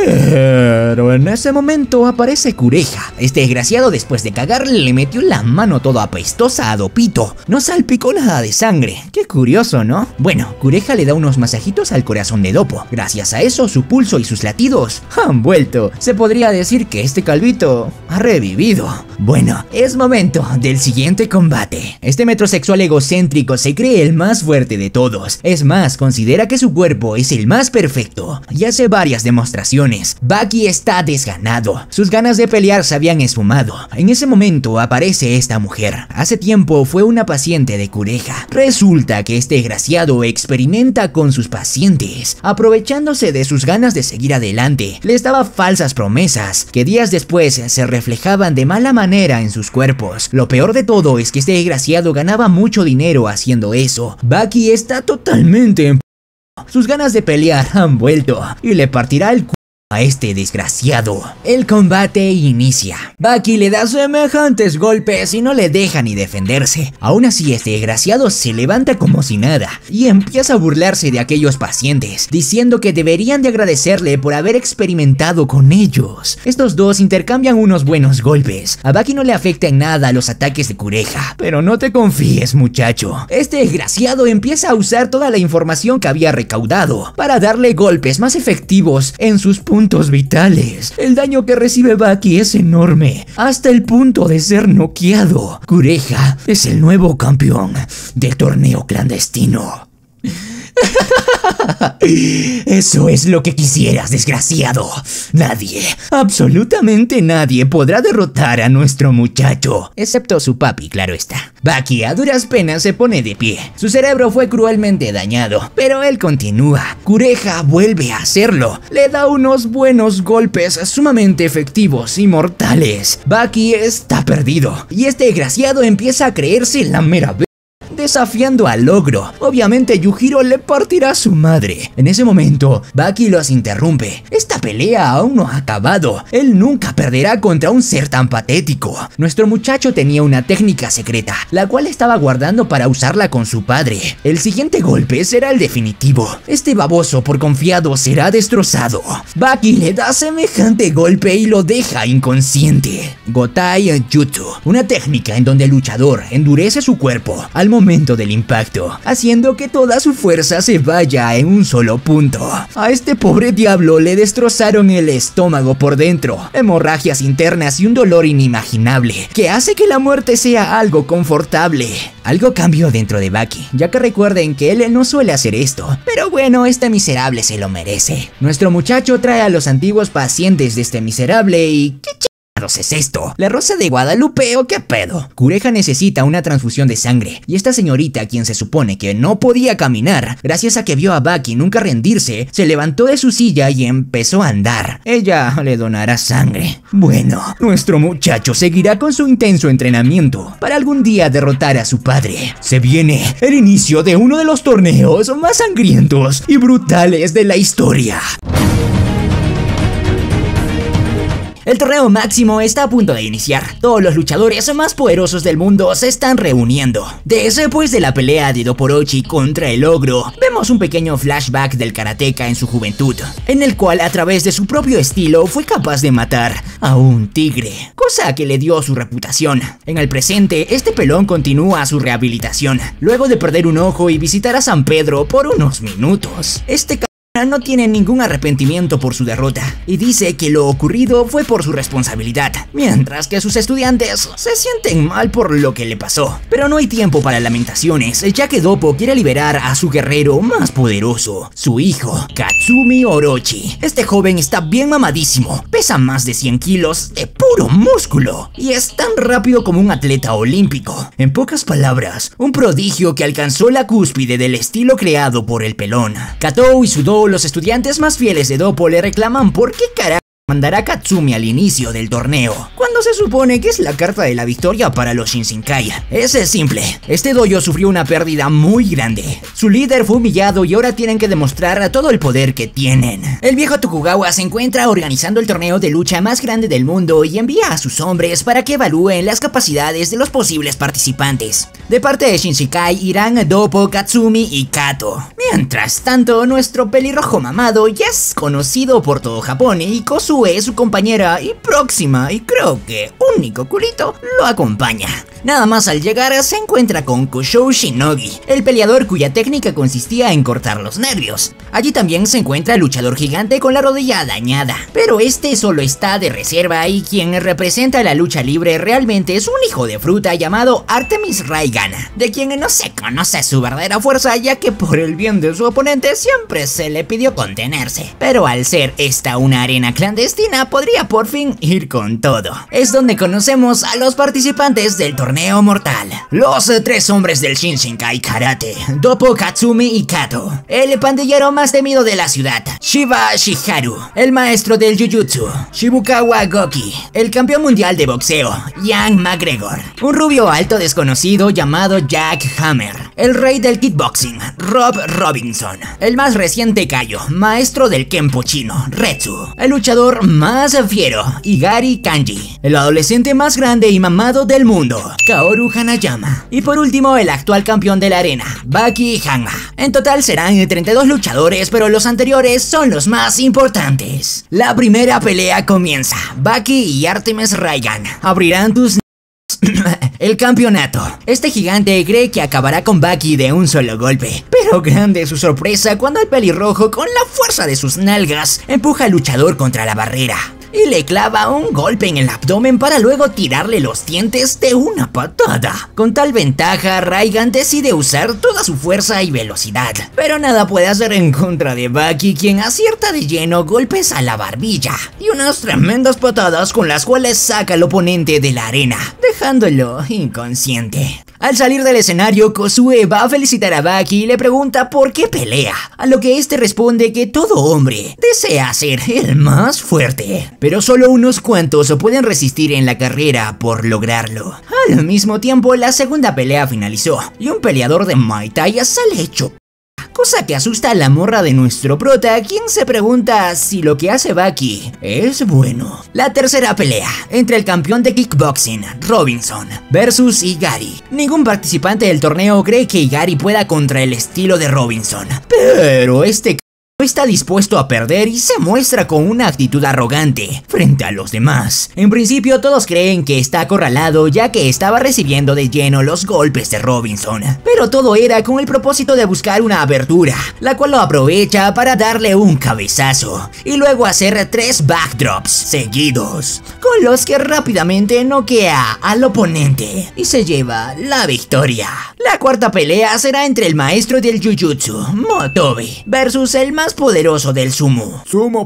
Pero en ese momento aparece Kureha. Este desgraciado, después de cagarle, le metió la mano toda apestosa a Doppito. No salpicó nada de sangre. Qué curioso, ¿no? Bueno, Kureha le da unos masajitos al corazón de Doppo. Gracias a eso, su pulso y sus latidos han vuelto. Se podría decir que este calvito ha revivido. Bueno, es momento del siguiente combate. Este metrosexual egocéntrico se cree el más fuerte de todos. Es más, considera que su cuerpo es el más perfecto y hace varias demostraciones. Baki está desganado. Sus ganas de pelear se habían esfumado. En ese momento aparece esta mujer. Hace tiempo fue una paciente de Kureha. Resulta que este desgraciado lo experimenta con sus pacientes, aprovechándose de sus ganas de seguir adelante. Les daba falsas promesas que días después se reflejaban de mala manera en sus cuerpos. Lo peor de todo es que este desgraciado ganaba mucho dinero haciendo eso. Bucky está totalmente en... Sus ganas de pelear han vuelto y le partirá el a este desgraciado. El combate inicia. Bucky le da semejantes golpes y no le deja ni defenderse. Aún así, este desgraciado se levanta como si nada y empieza a burlarse de aquellos pacientes, diciendo que deberían de agradecerle por haber experimentado con ellos. Estos dos intercambian unos buenos golpes. A Bucky no le afecta en nada los ataques de Kureha, pero no te confíes, muchacho. Este desgraciado empieza a usar toda la información que había recaudado para darle golpes más efectivos en sus puntos vitales. El daño que recibe Bucky es enorme, hasta el punto de ser noqueado. Kureha es el nuevo campeón del torneo clandestino. Eso es lo que quisieras, desgraciado. Nadie, absolutamente nadie podrá derrotar a nuestro muchacho, excepto su papi, claro está. Bucky a duras penas se pone de pie. Su cerebro fue cruelmente dañado, pero él continúa. Kureha vuelve a hacerlo. Le da unos buenos golpes sumamente efectivos y mortales. Bucky está perdido y este desgraciado empieza a creerse la mera desafiando al ogro. Obviamente Yujiro le partirá a su madre. En ese momento, Bucky los interrumpe. Esta pelea aún no ha acabado. Él nunca perderá contra un ser tan patético. Nuestro muchacho tenía una técnica secreta, la cual estaba guardando para usarla con su padre. El siguiente golpe será el definitivo. Este baboso por confiado será destrozado. Bucky le da semejante golpe y lo deja inconsciente. Gotai Jutsu, una técnica en donde el luchador endurece su cuerpo al momento del impacto, haciendo que toda su fuerza se vaya en un solo punto. A este pobre diablo le destrozaron el estómago por dentro, hemorragias internas y un dolor inimaginable que hace que la muerte sea algo confortable. Algo cambió dentro de Bucky, ya que recuerden que él no suele hacer esto, pero bueno, este miserable se lo merece. Nuestro muchacho trae a los antiguos pacientes de este miserable y... ¿qué es esto? ¿La Rosa de Guadalupe o qué pedo? Kureha necesita una transfusión de sangre y esta señorita, quien se supone que no podía caminar, gracias a que vio a Bucky nunca rendirse, se levantó de su silla y empezó a andar. Ella le donará sangre. Bueno, nuestro muchacho seguirá con su intenso entrenamiento para algún día derrotar a su padre. Se viene el inicio de uno de los torneos más sangrientos y brutales de la historia. El torneo máximo está a punto de iniciar. Todos los luchadores más poderosos del mundo se están reuniendo. Después de la pelea de Dopporochi contra el ogro, vemos un pequeño flashback del karateka en su juventud, en el cual a través de su propio estilo fue capaz de matar a un tigre, cosa que le dio su reputación. En el presente, este pelón continúa su rehabilitación, luego de perder un ojo y visitar a San Pedro por unos minutos. No tiene ningún arrepentimiento por su derrota y dice que lo ocurrido fue por su responsabilidad, mientras que sus estudiantes se sienten mal por lo que le pasó. Pero no hay tiempo para lamentaciones, ya que Doppo quiere liberar a su guerrero más poderoso, su hijo, Katsumi Orochi. Este joven está bien mamadísimo, pesa más de 100 kilos de puro músculo y es tan rápido como un atleta olímpico. En pocas palabras, un prodigio que alcanzó la cúspide del estilo creado por el pelón. Katou y Sudo, los estudiantes más fieles de Doppo, le reclaman por qué carajo mandará a Katsumi al inicio del torneo, cuando se supone que es la carta de la victoria para los Shinshinkai. Es simple, este dojo sufrió una pérdida muy grande. Su líder fue humillado y ahora tienen que demostrar todo el poder que tienen. El viejo Tokugawa se encuentra organizando el torneo de lucha más grande del mundo y envía a sus hombres para que evalúen las capacidades de los posibles participantes. De parte de Shinshinkai irán Doppo, Katsumi y Kato. Mientras tanto, nuestro pelirrojo mamado ya es conocido por todo Japón y Kosu es su compañera y próxima y creo que único culito lo acompaña. Nada más al llegar se encuentra con Kushou Shinogi, el peleador cuya técnica consistía en cortar los nervios. Allí también se encuentra el luchador gigante con la rodilla dañada, pero este solo está de reserva y quien representa la lucha libre realmente es un hijo de fruta llamado Artemis Raigan, de quien no se conoce su verdadera fuerza, ya que por el bien de su oponente siempre se le pidió contenerse. Pero al ser esta una arena clandestina, Palestina podría por fin ir con todo. Es donde conocemos a los participantes del torneo mortal. Los tres hombres del Shinshinkai Karate, Doppo, Katsumi y Kato. El pandillero más temido de la ciudad, Shiba Shiharu. El maestro del Jujutsu, Shibukawa Goki. El campeón mundial de boxeo, Ian McGregor. Un rubio alto desconocido llamado Jack Hammer. El rey del kickboxing, Rob Robinson. El más reciente Kaio, maestro del Kenpo chino, Retsu. El luchador más fiero, Igari Kanji. El adolescente más grande y mamado del mundo, Kaoru Hanayama. Y por último, el actual campeón de la arena, Baki Hanma. En total serán 32 luchadores, pero los anteriores son los más importantes. La primera pelea comienza. Baki y Artemis Raigan abrirán tus el campeonato. Este gigante cree que acabará con Baki de un solo golpe, pero grande es su sorpresa cuando el pelirrojo, con la fuerza de sus nalgas, empuja al luchador contra la barrera y le clava un golpe en el abdomen para luego tirarle los dientes de una patada. Con tal ventaja, Raigan decide usar toda su fuerza y velocidad, pero nada puede hacer en contra de Baki, quien acierta de lleno golpes a la barbilla y unas tremendas patadas con las cuales saca al oponente de la arena, dejándolo inconsciente. Al salir del escenario, Kozue va a felicitar a Baki y le pregunta por qué pelea, a lo que este responde que todo hombre desea ser el más fuerte, pero solo unos cuantos pueden resistir en la carrera por lograrlo. Al mismo tiempo, la segunda pelea finalizó y un peleador de Muay Thai sale hecho, cosa que asusta a la morra de nuestro prota, quien se pregunta si lo que hace Baki es bueno. La tercera pelea, entre el campeón de kickboxing, Robinson, versus Igari. Ningún participante del torneo cree que Igari pueda contra el estilo de Robinson, pero este no está dispuesto a perder y se muestra con una actitud arrogante frente a los demás. En principio todos creen que está acorralado, ya que estaba recibiendo de lleno los golpes de Robinson, pero todo era con el propósito de buscar una abertura, la cual lo aprovecha para darle un cabezazo y luego hacer 3 backdrops seguidos, con los que rápidamente noquea al oponente y se lleva la victoria. La cuarta pelea será entre el maestro del Jujutsu, Motobe, versus el más poderoso del sumo.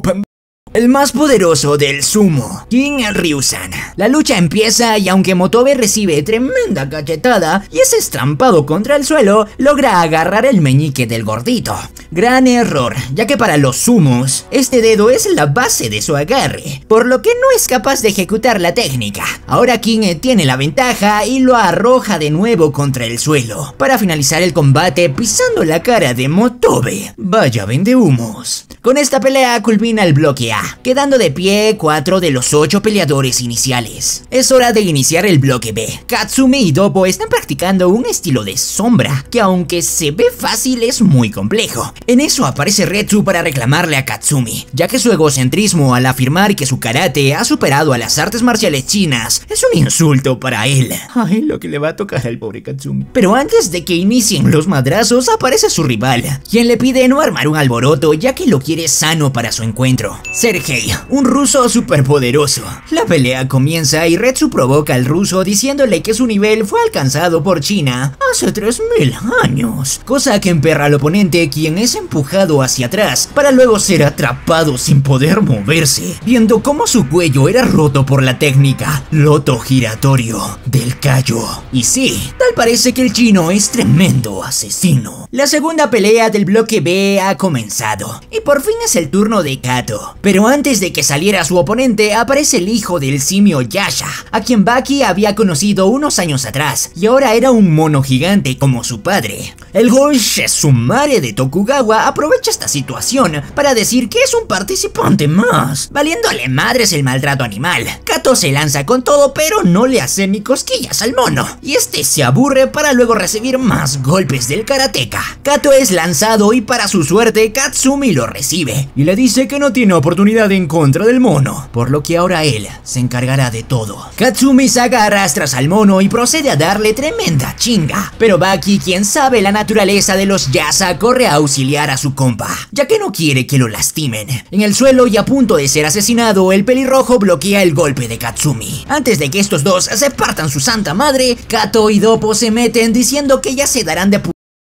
El más poderoso del sumo, Jin Ryusan. La lucha empieza y aunque Motobe recibe tremenda cachetada y es estrampado contra el suelo, logra agarrar el meñique del gordito. Gran error, ya que para los sumos, este dedo es la base de su agarre, por lo que no es capaz de ejecutar la técnica. Ahora King tiene la ventaja y lo arroja de nuevo contra el suelo, para finalizar el combate pisando la cara de Motobe. Vaya vendehumos. Con esta pelea culmina el bloque A, quedando de pie 4 de los 8 peleadores iniciales. Es hora de iniciar el bloque B. Katsumi y Doppo están practicando un estilo de sombra, que aunque se ve fácil es muy complejo. En eso aparece Retsu para reclamarle a Katsumi, ya que su egocentrismo al afirmar que su karate ha superado a las artes marciales chinas es un insulto para él. Ay, lo que le va a tocar al pobre Katsumi. Pero antes de que inicien los madrazos aparece su rival, quien le pide no armar un alboroto, ya que lo quiere sano para su encuentro. Sergei, un ruso superpoderoso. La pelea comienza y Retsu provoca al ruso diciéndole que su nivel fue alcanzado por China hace 3000 años, cosa que emperra al oponente, quien es empujado hacia atrás para luego ser atrapado sin poder moverse, viendo cómo su cuello era roto por la técnica loto giratorio del Kaio. Y sí, tal parece que el chino es tremendo asesino. La segunda pelea del bloque B ha comenzado y por fin es el turno de Kato. Pero antes de que saliera su oponente, aparece el hijo del simio Yasha, a quien Baki había conocido unos años atrás, y ahora era un mono gigante como su padre. El Goshe Sumare de Tokugawa aprovecha esta situación para decir que es un participante más, valiéndole madres el maltrato animal. Kato se lanza con todo, pero no le hace ni cosquillas al mono, y este se aburre para luego recibir más golpes del karateka. Kato es lanzado y para su suerte Katsumi lo recibe, y le dice que no tiene oportunidad en contra del mono, por lo que ahora él se encargará de todo. Katsumi saca a rastras al mono y procede a darle tremenda chinga, pero Baki, quien sabe la naturaleza de los Yasa, corre a auxiliar a su compa, ya que no quiere que lo lastimen. En el suelo y a punto de ser asesinado, el pelirrojo bloquea el golpe de Katsumi. Antes de que estos dos se partan su santa madre, Kato y Doppo se meten diciendo que ya se darán de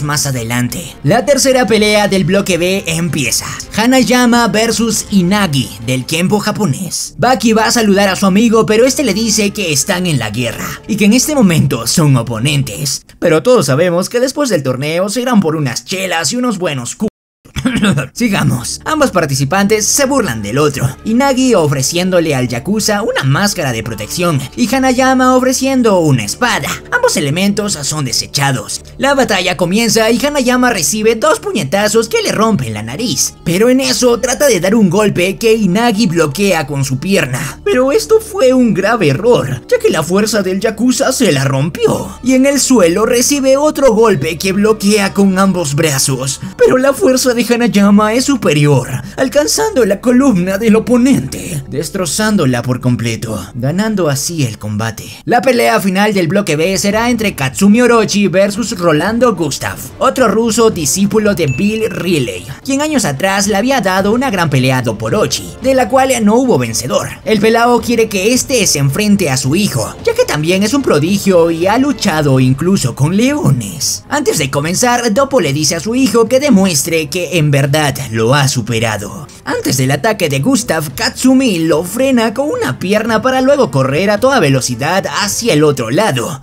más adelante. La tercera pelea del bloque B empieza. Hanayama versus Inagi del Kenpo japonés. Baki va a saludar a su amigo, pero este le dice que están en la guerra y que en este momento son oponentes. Pero todos sabemos que después del torneo se irán por unas chelas y unos buenos Sigamos. Ambos participantes se burlan del otro. Inagi ofreciéndole al Yakuza una máscara de protección y Hanayama ofreciendo una espada. Ambos elementos son desechados. La batalla comienza y Hanayama recibe 2 puñetazos que le rompen la nariz. Pero en eso trata de dar un golpe que Inagi bloquea con su pierna. Pero esto fue un grave error, ya que la fuerza del Yakuza se la rompió. Y en el suelo recibe otro golpe que bloquea con ambos brazos. Pero la fuerza de Hanayama es superior, alcanzando la columna del oponente, destrozándola por completo, ganando así el combate. La pelea final del bloque B será entre Katsumi Orochi versus Rolando Gustav, otro ruso discípulo de Bill Riley, quien años atrás le había dado una gran pelea a Orochi, de la cual no hubo vencedor. El pelao quiere que este se enfrente a su hijo, ya que también es un prodigio y ha luchado incluso con leones. Antes de comenzar, Doppo le dice a su hijo que demuestre que en verdad lo ha superado. Antes del ataque de Gustav, Katsumi lo frena con una pierna para luego correr a toda velocidad hacia el otro lado.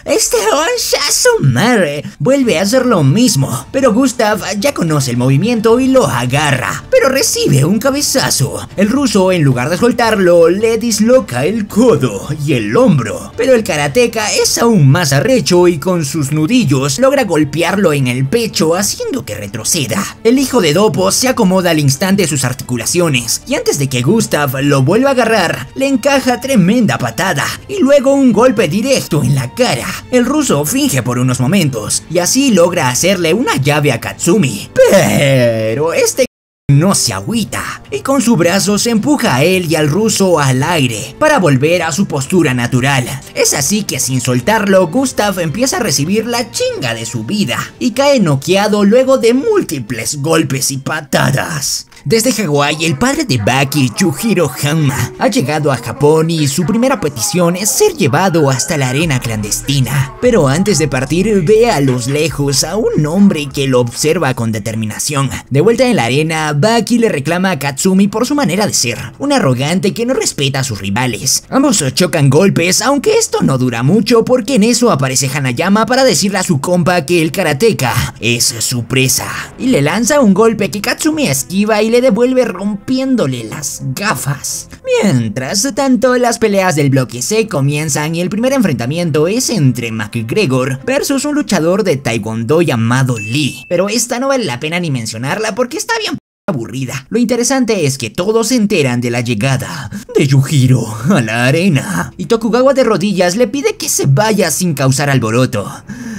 Su madre vuelve a hacer lo mismo, pero Gustav ya conoce el movimiento y lo agarra, pero recibe un cabezazo. El ruso, en lugar de soltarlo, le disloca el codo y el hombro, pero el karateka es aún más arrecho y con sus nudillos logra golpearlo en el pecho, haciendo que retroceda. El hijo de Doppo se acomoda al instante sus articulaciones y antes de que Gustav lo vuelva a agarrar, le encaja tremenda patada y luego un golpe directo en la cara. El ruso finge por unos momentos y así logra hacerle una llave a Katsumi, pero este no se agüita y con su brazo se empuja a él y al ruso al aire para volver a su postura natural. Es así que sin soltarlo, Gustav empieza a recibir la chinga de su vida y cae noqueado luego de múltiples golpes y patadas. Desde Hawái, el padre de Baki, Yujiro Hanma, ha llegado a Japón y su primera petición es ser llevado hasta la arena clandestina. Pero antes de partir, ve a los lejos a un hombre que lo observa con determinación. De vuelta en la arena, Baki le reclama a Katsumi por su manera de ser, un arrogante que no respeta a sus rivales. Ambos chocan golpes, aunque esto no dura mucho porque en eso aparece Hanayama para decirle a su compa que el karateka es su presa. Y le lanza un golpe que Katsumi esquiva y le devuelve rompiéndole las gafas. Mientras tanto, las peleas del bloque C comienzan y el primer enfrentamiento es entre McGregor versus un luchador de taekwondo llamado Lee. Pero esta no vale la pena ni mencionarla porque está bien aburrida. Lo interesante es que todos se enteran de la llegada de Yujiro a la arena y Tokugawa de rodillas le pide que se vaya sin causar alboroto.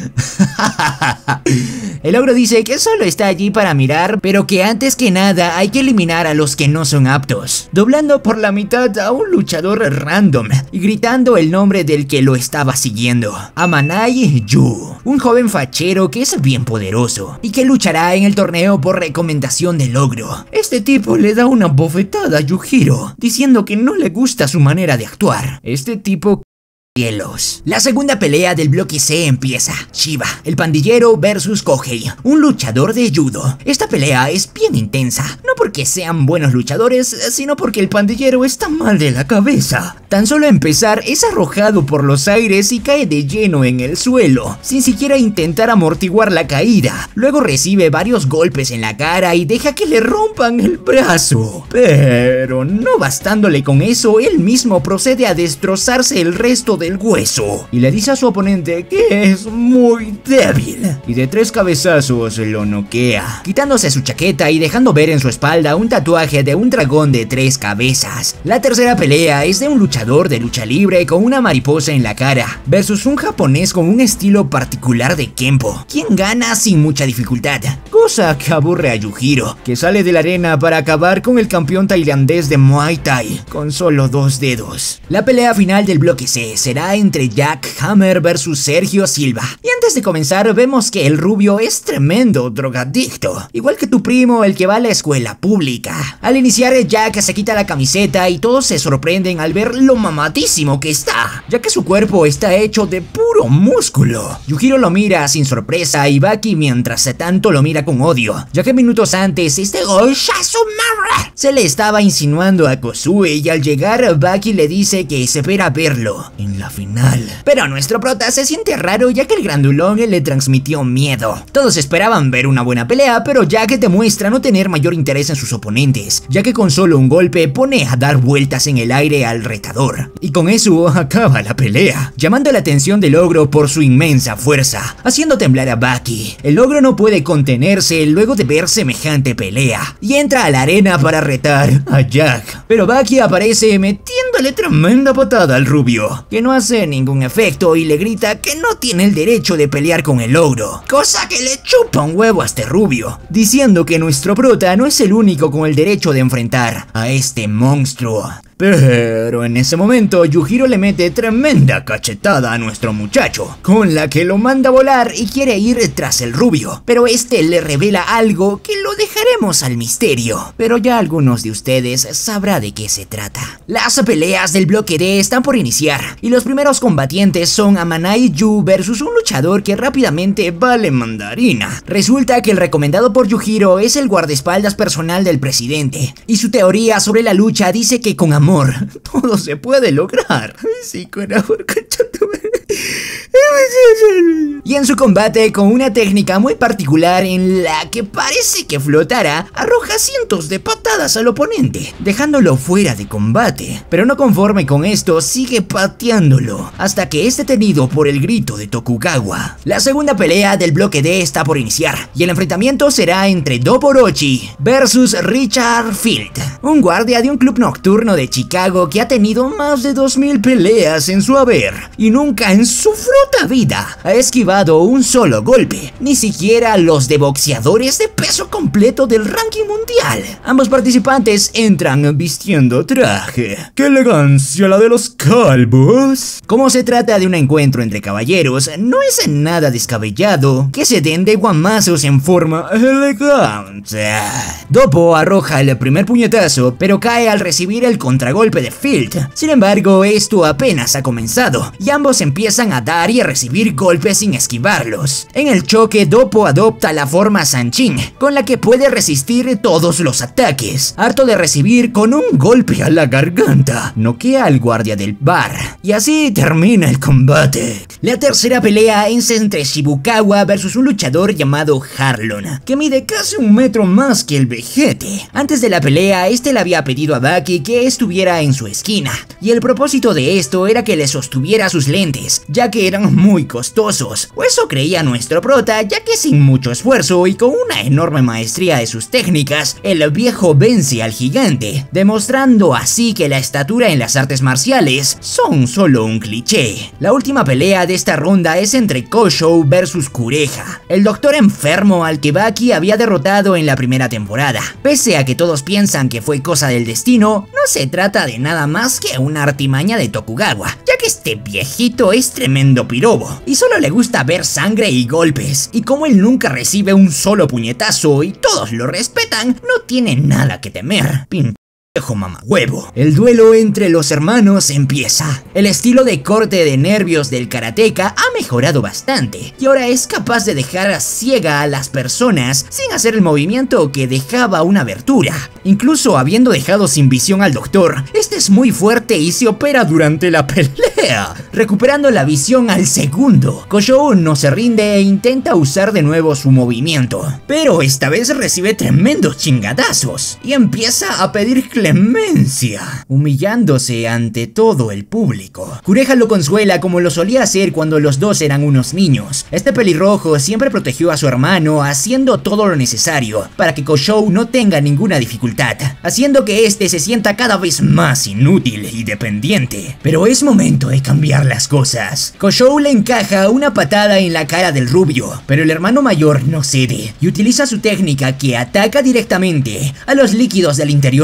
El ogro dice que solo está allí para mirar, pero que antes que nada hay que eliminar a los que no son aptos, doblando por la mitad a un luchador random y gritando el nombre del que lo estaba siguiendo, Amanai Yu, un joven fachero que es bien poderoso y que luchará en el torneo por recomendación del ogro. Este tipo le da una bofetada a Yujiro, diciendo que no le gusta su manera de actuar. Este tipo cielos. La segunda pelea del bloque C empieza. Shiba, el pandillero versus Kohei, un luchador de judo. Esta pelea es bien intensa, no porque sean buenos luchadores, sino porque el pandillero está mal de la cabeza. Tan solo empezar es arrojado por los aires y cae de lleno en el suelo, sin siquiera intentar amortiguar la caída. Luego recibe varios golpes en la cara y deja que le rompan el brazo. Pero no bastándole con eso, él mismo procede a destrozarse el resto del hueso y le dice a su oponente que es muy débil y de 3 cabezazos lo noquea, quitándose su chaqueta y dejando ver en su espalda un tatuaje de un dragón de 3 cabezas. La tercera pelea es de un luchador de lucha libre con una mariposa en la cara versus un japonés con un estilo particular de Kenpo, quien gana sin mucha dificultad, cosa que aburre a Yujiro, que sale de la arena para acabar con el campeón tailandés de Muay Thai con solo 2 dedos. La pelea final del bloque C se será entre Jack Hammer versus Sergio Silva. Y antes de comenzar vemos que el rubio es tremendo drogadicto, igual que tu primo, el que va a la escuela pública. Al iniciar, Jack se quita la camiseta y todos se sorprenden al ver lo mamadísimo que está, ya que su cuerpo está hecho de puro músculo. Yujiro lo mira sin sorpresa y Baki mientras tanto lo mira con odio, ya que minutos antes este Goshasumara se le estaba insinuando a Kozue y al llegar Baki le dice que se espera verlo en la final. Pero nuestro prota se siente raro ya que el grandulón le transmitió miedo. Todos esperaban ver una buena pelea, pero Jack demuestra no tener mayor interés en sus oponentes, ya que con solo un golpe pone a dar vueltas en el aire al retador. Y con eso acaba la pelea, llamando la atención del ogro por su inmensa fuerza, haciendo temblar a Baki. El ogro no puede contenerse luego de ver semejante pelea y entra a la arena para retar a Jack. Pero Baki aparece metiéndole tremenda patada al rubio, que no hace ningún efecto y le grita que no tiene el derecho de pelear con el ogro, cosa que le chupa un huevo a este rubio, diciendo que nuestro prota no es el único con el derecho de enfrentar a este monstruo. Pero en ese momento Yujiro le mete tremenda cachetada a nuestro muchacho, con la que lo manda a volar y quiere ir tras el rubio, pero este le revela algo que lo dejaremos al misterio, pero ya algunos de ustedes sabrán de qué se trata. Las peleas del bloque D están por iniciar y los primeros combatientes son Amanai Yu versus un luchador que rápidamente vale mandarina. Resulta que el recomendado por Yujiro es el guardaespaldas personal del presidente y su teoría sobre la lucha dice que con amor todo se puede lograr. Sí, con amor, y en su combate con una técnica muy particular en la que parece que flotara, arroja cientos de patadas al oponente, dejándolo fuera de combate. Pero no conforme con esto, sigue pateándolo hasta que es detenido por el grito de Tokugawa. La segunda pelea del bloque D está por iniciar y el enfrentamiento será entre Dob Orochi versus Richard Field, un guardia de un club nocturno de Chicago que ha tenido más de 2000 peleas en su haber y nunca en su fruta vida ha esquivado un solo golpe, ni siquiera los de boxeadores de peso completo del ranking mundial. Ambos participantes entran vistiendo traje. ¡Qué elegancia la de los calvos! Como se trata de un encuentro entre caballeros, no es nada descabellado que se den de guamazos en forma elegante. Dopo arroja el primer puñetazo, pero cae al recibir el contragolpe de Field. Sin embargo, esto apenas ha comenzado y ambos empiezan a dar y a recibir golpes sin esquivarlos. En el choque, Dopo adopta la forma Sanchin, con la que puede resistir todos los ataques. Harto de recibir con un golpe a la garganta, noquea al guardia del bar. Y así termina el combate. La tercera pelea es entre Shibukawa versus un luchador llamado Harlon, que mide casi un metro más que el vejete. Antes de la pelea, este le había pedido a Baki que estuviera en su esquina, y el propósito de esto era que le sostuviera sus lentes, ya que eran muy costosos, o eso creía nuestro prota, ya que sin mucho esfuerzo y con una enorme maestría de sus técnicas, el viejo vence al gigante, demostrando así que la estatura en las artes marciales son solo un cliché. La última pelea de esta ronda es entre Koshou versus Kureha, el doctor enfermo al que Baki había derrotado en la primera temporada. Pese a que todos piensan que fue cosa del destino, no se trata de nada más que una artimaña de Tokugawa, ya que este viejito es tremendo pirobo y solo le gusta ver sangre y golpes, y como él nunca recibe un solo puñetazo y todos lo respetan, no tiene nada que temer. Viejo mamahuevo. El duelo entre los hermanos empieza. El estilo de corte de nervios del karateka ha mejorado bastante y ahora es capaz de dejar ciega a las personas sin hacer el movimiento que dejaba una abertura. Incluso habiendo dejado sin visión al doctor, este es muy fuerte y se opera durante la pelea, recuperando la visión al segundo. Koshou no se rinde e intenta usar de nuevo su movimiento, pero esta vez recibe tremendos chingadazos y empieza a pedir clemencia, humillándose ante todo el público. Kureha lo consuela como lo solía hacer cuando los dos eran unos niños. Este pelirrojo siempre protegió a su hermano haciendo todo lo necesario para que Koshou no tenga ninguna dificultad, haciendo que este se sienta cada vez más inútil y dependiente. Pero es momento de cambiar las cosas. Koshou le encaja una patada en la cara del rubio, pero el hermano mayor no cede y utiliza su técnica que ataca directamente a los líquidos del interior del cuerpo,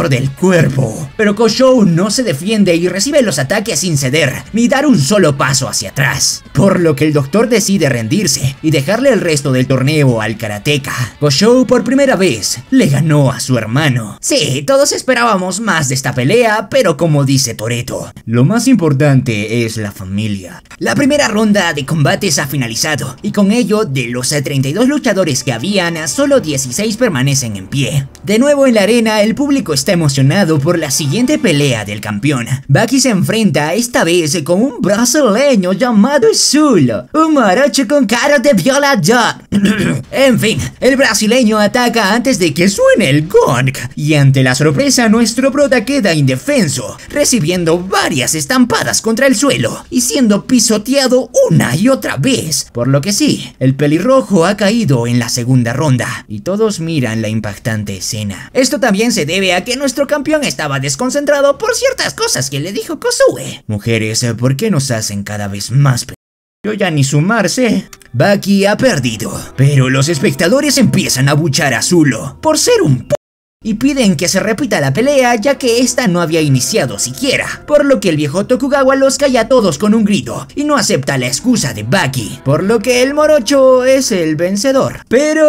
cuerpo. Pero Koshou no se defiende y recibe los ataques sin ceder, ni dar un solo paso hacia atrás. Por lo que el doctor decide rendirse y dejarle el resto del torneo al karateka. Koshou por primera vez le ganó a su hermano. Sí, todos esperábamos más de esta pelea, pero como dice Toretto, lo más importante es la familia. La primera ronda de combates ha finalizado, y con ello, de los 32 luchadores que habían, solo 16 permanecen en pie. De nuevo en la arena, el público está emocionado por la siguiente pelea del campeón. Baki se enfrenta esta vez con un brasileño llamado Zulo, un morocho con cara de violador. En fin, el brasileño ataca antes de que suene el gong, y ante la sorpresa nuestro prota queda indefenso, recibiendo varias estampadas contra el suelo y siendo pisoteado una y otra vez, por lo que sí, el pelirrojo ha caído en la segunda ronda, y todos miran la impactante escena. Esto también se debe a que nuestro campeón estaba desconcentrado por ciertas cosas que le dijo Kosuke. Mujeres, ¿por qué nos hacen cada vez más yo ya ni sumarse? Baki ha perdido, pero los espectadores empiezan a abuchar a Zulo por ser un y piden que se repita la pelea ya que esta no había iniciado siquiera, por lo que el viejo Tokugawa los calla a todos con un grito y no acepta la excusa de Baki, por lo que el morocho es el vencedor. Pero,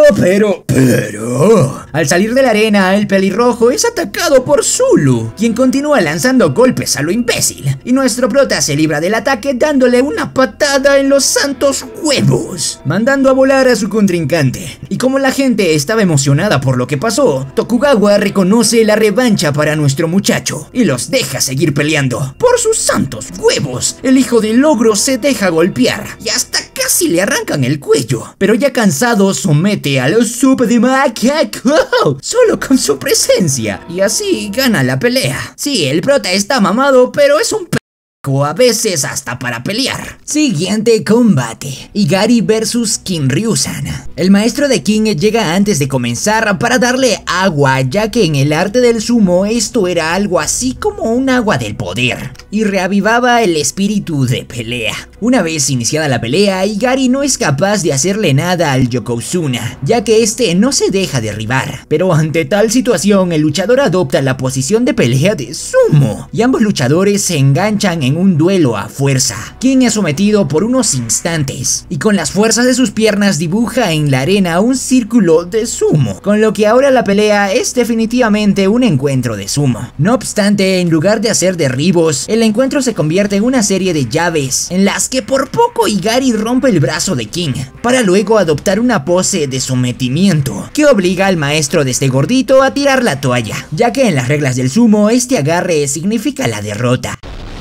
al salir de la arena el pelirrojo es atacado por Zulu, quien continúa lanzando golpes a lo imbécil, y nuestro prota se libra del ataque dándole una patada en los santos huevos, mandando a volar a su contrincante. Y como la gente estaba emocionada por lo que pasó, Tokugawa reconoce la revancha para nuestro muchacho y los deja seguir peleando. Por sus santos huevos, el hijo del ogro se deja golpear y hasta casi le arrancan el cuello, pero ya cansado somete a los Super de Macaco solo con su presencia, y así gana la pelea. Sí, el prota está mamado, pero es un a veces hasta para pelear. Siguiente combate: Igari vs King Ryusan. El maestro de King llega antes de comenzar para darle agua, ya que en el arte del sumo esto era algo así como un agua del poder, y reavivaba el espíritu de pelea. Una vez iniciada la pelea, Igari no es capaz de hacerle nada al Yokozuna, ya que este no se deja derribar, pero ante tal situación el luchador adopta la posición de pelea de sumo, y ambos luchadores se enganchan en un duelo a fuerza. King es sometido por unos instantes y con las fuerzas de sus piernas dibuja en la arena un círculo de sumo, con lo que ahora la pelea es definitivamente un encuentro de sumo. No obstante, en lugar de hacer derribos, el encuentro se convierte en una serie de llaves en las que por poco Igari rompe el brazo de King, para luego adoptar una pose de sometimiento que obliga al maestro de este gordito a tirar la toalla, ya que en las reglas del sumo este agarre significa la derrota.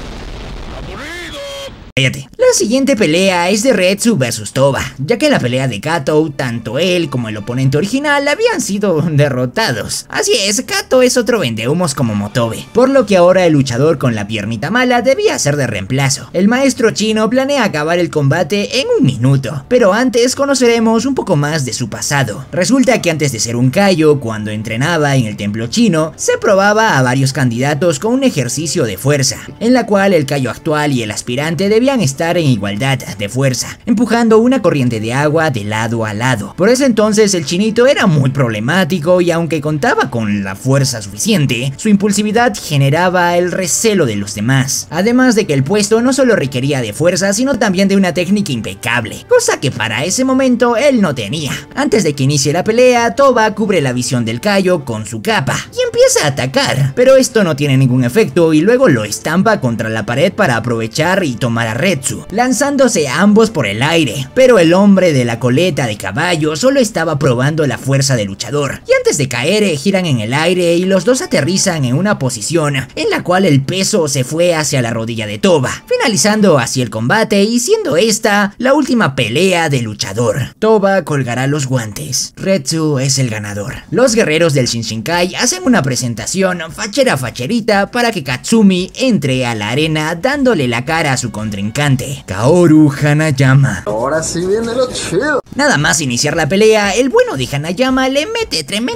La siguiente pelea es de Retsu vs Toba, ya que en la pelea de Kato, tanto él como el oponente original habían sido derrotados. Así es, Kato es otro vendehumos como Motobe, por lo que ahora el luchador con la piernita mala debía ser de reemplazo. El maestro chino planea acabar el combate en 1 minuto, pero antes conoceremos un poco más de su pasado. Resulta que antes de ser un Kaio, cuando entrenaba en el templo chino, se probaba a varios candidatos con un ejercicio de fuerza, en la cual el Kaio actual y el aspirante debían estar en igualdad de fuerza, empujando una corriente de agua de lado a lado. Por ese entonces el chinito era muy problemático y aunque contaba con la fuerza suficiente, su impulsividad generaba el recelo de los demás, además de que el puesto no solo requería de fuerza sino también de una técnica impecable, cosa que para ese momento él no tenía. Antes de que inicie la pelea, Toba cubre la visión del Kaio con su capa y empieza a atacar, pero esto no tiene ningún efecto y luego lo estampa contra la pared para aprovechar y tomar a Retsu, lanzándose ambos por el aire, pero el hombre de la coleta de caballo solo estaba probando la fuerza del luchador, y antes de caer giran en el aire y los dos aterrizan en una posición en la cual el peso se fue hacia la rodilla de Toba, finalizando así el combate y siendo esta la última pelea del luchador. Toba colgará los guantes, Retsu es el ganador. Los guerreros del Shinshinkai hacen una presentación facherita para que Katsumi entre a la arena dándole la cara a su contrincante Kaoru Hanayama. Ahora sí viene lo chido. Nada más iniciar la pelea, el bueno de Hanayama le mete tremenda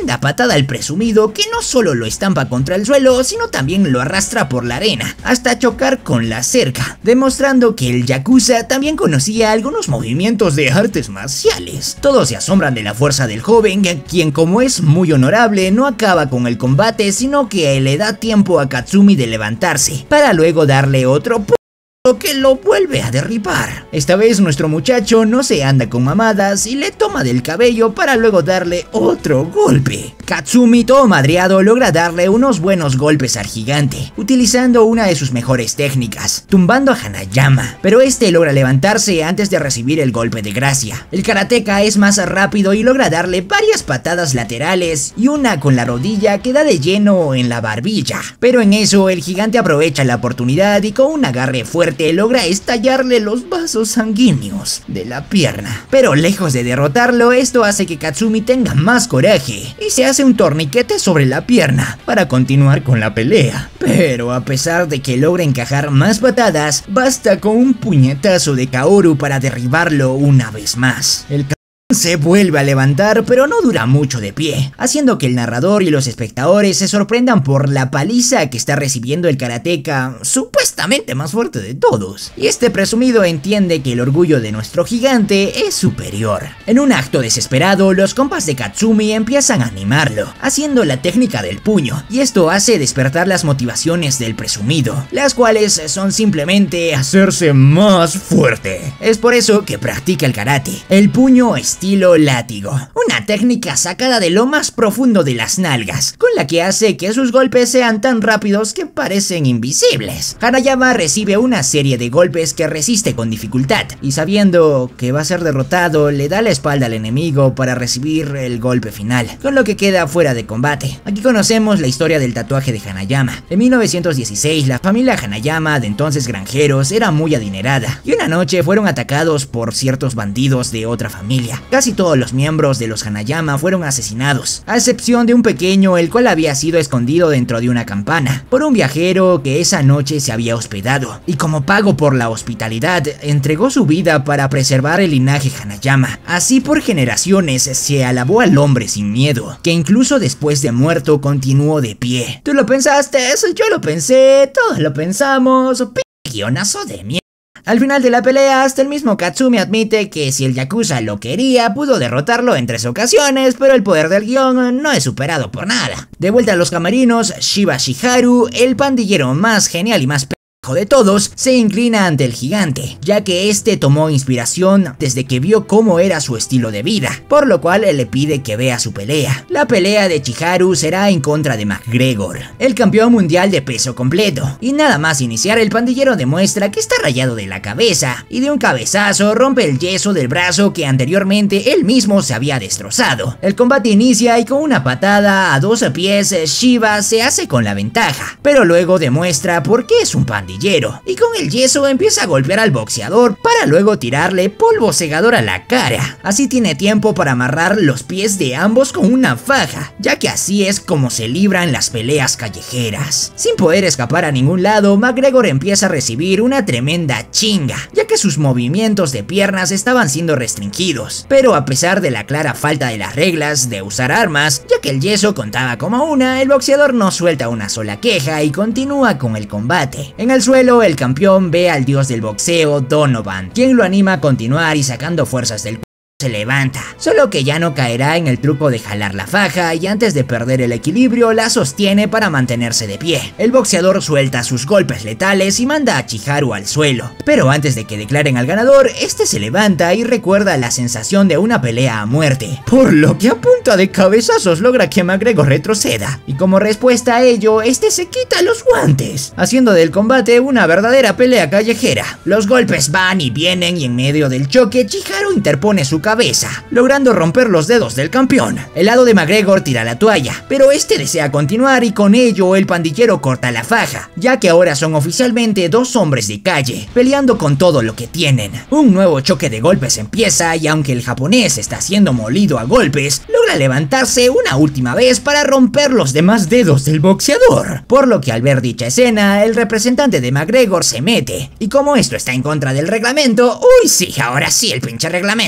una patada al presumido que no solo lo estampa contra el suelo, sino también lo arrastra por la arena, hasta chocar con la cerca, demostrando que el yakuza también conocía algunos movimientos de artes marciales. Todos se asombran de la fuerza del joven, quien como es muy honorable no acaba con el combate, sino que le da tiempo a Katsumi de levantarse, para luego darle otro que lo vuelve a derribar. Esta vez nuestro muchacho no se anda con mamadas y le toma del cabello para luego darle otro golpe. Katsumi, todo madreado, logra darle unos buenos golpes al gigante, utilizando una de sus mejores técnicas, tumbando a Hanayama, pero este logra levantarse antes de recibir el golpe de gracia. El karateka es más rápido y logra darle varias patadas laterales y una con la rodilla que da de lleno en la barbilla, pero en eso el gigante aprovecha la oportunidad y con un agarre fuerte logra estallarle los vasos sanguíneos de la pierna. Pero lejos de derrotarlo, esto hace que Katsumi tenga más coraje y se hace un torniquete sobre la pierna para continuar con la pelea. Pero a pesar de que logra encajar más patadas, basta con un puñetazo de Kaoru para derribarlo una vez más. El se vuelve a levantar, pero no dura mucho de pie, haciendo que el narrador y los espectadores se sorprendan por la paliza que está recibiendo el karateka supuestamente más fuerte de todos. Y este presumido entiende que el orgullo de nuestro gigante es superior. En un acto desesperado, los compas de Katsumi empiezan a animarlo, haciendo la técnica del puño, y esto hace despertar las motivaciones del presumido, las cuales son simplemente hacerse más fuerte. Es por eso que practica el karate, el puño estilo látigo, una técnica sacada de lo más profundo de las nalgas, con la que hace que sus golpes sean tan rápidos que parecen invisibles. Hanayama recibe una serie de golpes que resiste con dificultad, y sabiendo que va a ser derrotado, le da la espalda al enemigo para recibir el golpe final, con lo que queda fuera de combate. Aquí conocemos la historia del tatuaje de Hanayama. En 1916, la familia Hanayama, de entonces granjeros, era muy adinerada, y una noche fueron atacados por ciertos bandidos de otra familia. Casi todos los miembros de los Hanayama fueron asesinados, a excepción de un pequeño el cual había sido escondido dentro de una campana, por un viajero que esa noche se había hospedado, y como pago por la hospitalidad, entregó su vida para preservar el linaje Hanayama. Así por generaciones se alabó al hombre sin miedo, que incluso después de muerto continuó de pie. ¿Tú lo pensaste? Yo lo pensé, todos lo pensamos, guionazo de mierda. Al final de la pelea, hasta el mismo Katsumi admite que si el yakuza lo quería, pudo derrotarlo en 3 ocasiones, pero el poder del guión no es superado por nada. De vuelta a los camerinos, Shiba Shiharu, el pandillero más genial y más de todos, se inclina ante el gigante, ya que este tomó inspiración desde que vio cómo era su estilo de vida, por lo cual le pide que vea su pelea. La pelea de Chiharu será en contra de McGregor, el campeón mundial de peso completo, y nada más iniciar el pandillero demuestra que está rayado de la cabeza, y de un cabezazo rompe el yeso del brazo que anteriormente él mismo se había destrozado. El combate inicia y con una patada a 2 pies, Shiba se hace con la ventaja, pero luego demuestra por qué es un pandillero, y con el yeso empieza a golpear al boxeador para luego tirarle polvo cegador a la cara. Así tiene tiempo para amarrar los pies de ambos con una faja, ya que así es como se libran las peleas callejeras. Sin poder escapar a ningún lado, McGregor empieza a recibir una tremenda chinga, ya que sus movimientos de piernas estaban siendo restringidos, pero a pesar de la clara falta de las reglas de usar armas, ya que el yeso contaba como una, el boxeador no suelta una sola queja y continúa con el combate. En el suelo, el campeón ve al dios del boxeo, Donovan, quien lo anima a continuar y sacando fuerzas del se levanta, solo que ya no caerá en el truco de jalar la faja y antes de perder el equilibrio la sostiene para mantenerse de pie. El boxeador suelta sus golpes letales y manda a Chiharu al suelo, pero antes de que declaren al ganador, este se levanta y recuerda la sensación de una pelea a muerte, por lo que a punta de cabezazos logra que McGregor retroceda, y como respuesta a ello, este se quita los guantes, haciendo del combate una verdadera pelea callejera. Los golpes van y vienen y en medio del choque, Chiharu interpone su cabeza, logrando romper los dedos del campeón. El lado de McGregor tira la toalla, pero este desea continuar y con ello el pandillero corta la faja, ya que ahora son oficialmente 2 hombres de calle, peleando con todo lo que tienen. Un nuevo choque de golpes empieza y aunque el japonés está siendo molido a golpes, logra levantarse una última vez para romper los demás dedos del boxeador, por lo que al ver dicha escena, el representante de McGregor se mete, y como esto está en contra del reglamento, uy sí, ahora sí el pinche reglamento.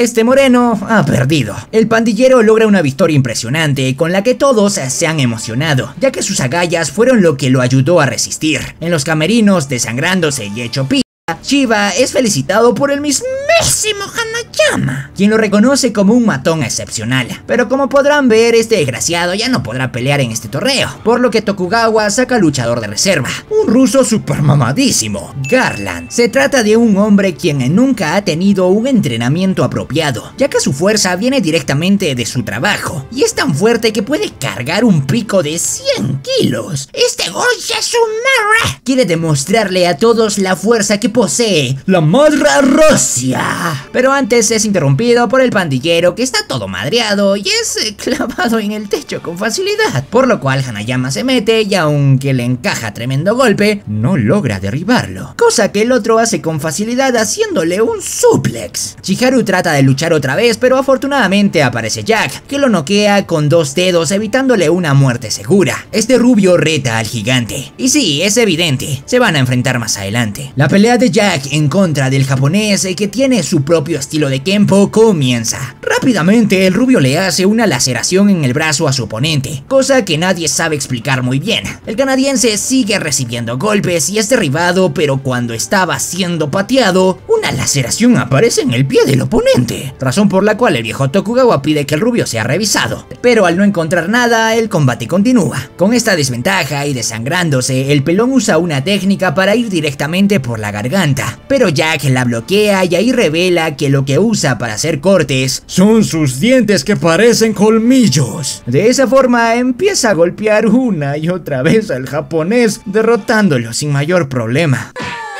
este moreno ha perdido. El pandillero logra una victoria impresionante con la que todos se han emocionado, ya que sus agallas fueron lo que lo ayudó a resistir. En los camerinos, desangrándose y hecho pi, Shiva es felicitado por el mismísimo Hanayama, quien lo reconoce como un matón excepcional. Pero como podrán ver, este desgraciado ya no podrá pelear en este torneo, por lo que Tokugawa saca luchador de reserva, un ruso super mamadísimo, Garland. Se trata de un hombre quien nunca ha tenido un entrenamiento apropiado, ya que su fuerza viene directamente de su trabajo, y es tan fuerte que puede cargar un pico de 100 kilos. Este Goya Sumara quiere demostrarle a todos la fuerza que posee la Madre Rusia. Pero antes es interrumpido por el pandillero, que está todo madreado y es clavado en el techo con facilidad, por lo cual Hanayama se mete y aunque le encaja tremendo golpe, no logra derribarlo, cosa que el otro hace con facilidad haciéndole un suplex. Chiharu trata de luchar otra vez, pero afortunadamente aparece Jack, que lo noquea con 2 dedos, evitándole una muerte segura. Este rubio reta al gigante, y sí, es evidente, se van a enfrentar más adelante. La pelea de Jack en contra del japonés, que tiene su propio estilo de Kenpo, comienza. Rápidamente el rubio le hace una laceración en el brazo a su oponente, cosa que nadie sabe explicar muy bien. El canadiense sigue recibiendo golpes y es derribado, pero cuando estaba siendo pateado, una laceración aparece en el pie del oponente, razón por la cual el viejo Tokugawa pide que el rubio sea revisado. Pero al no encontrar nada, el combate continúa. Con esta desventaja y desangrándose, el pelón usa una técnica para ir directamente por la garganta, pero Jack la bloquea y ahí revela que lo que usa para hacer cortes son sus dientes que parecen colmillos. De esa forma empieza a golpear una y otra vez al japonés, derrotándolo sin mayor problema.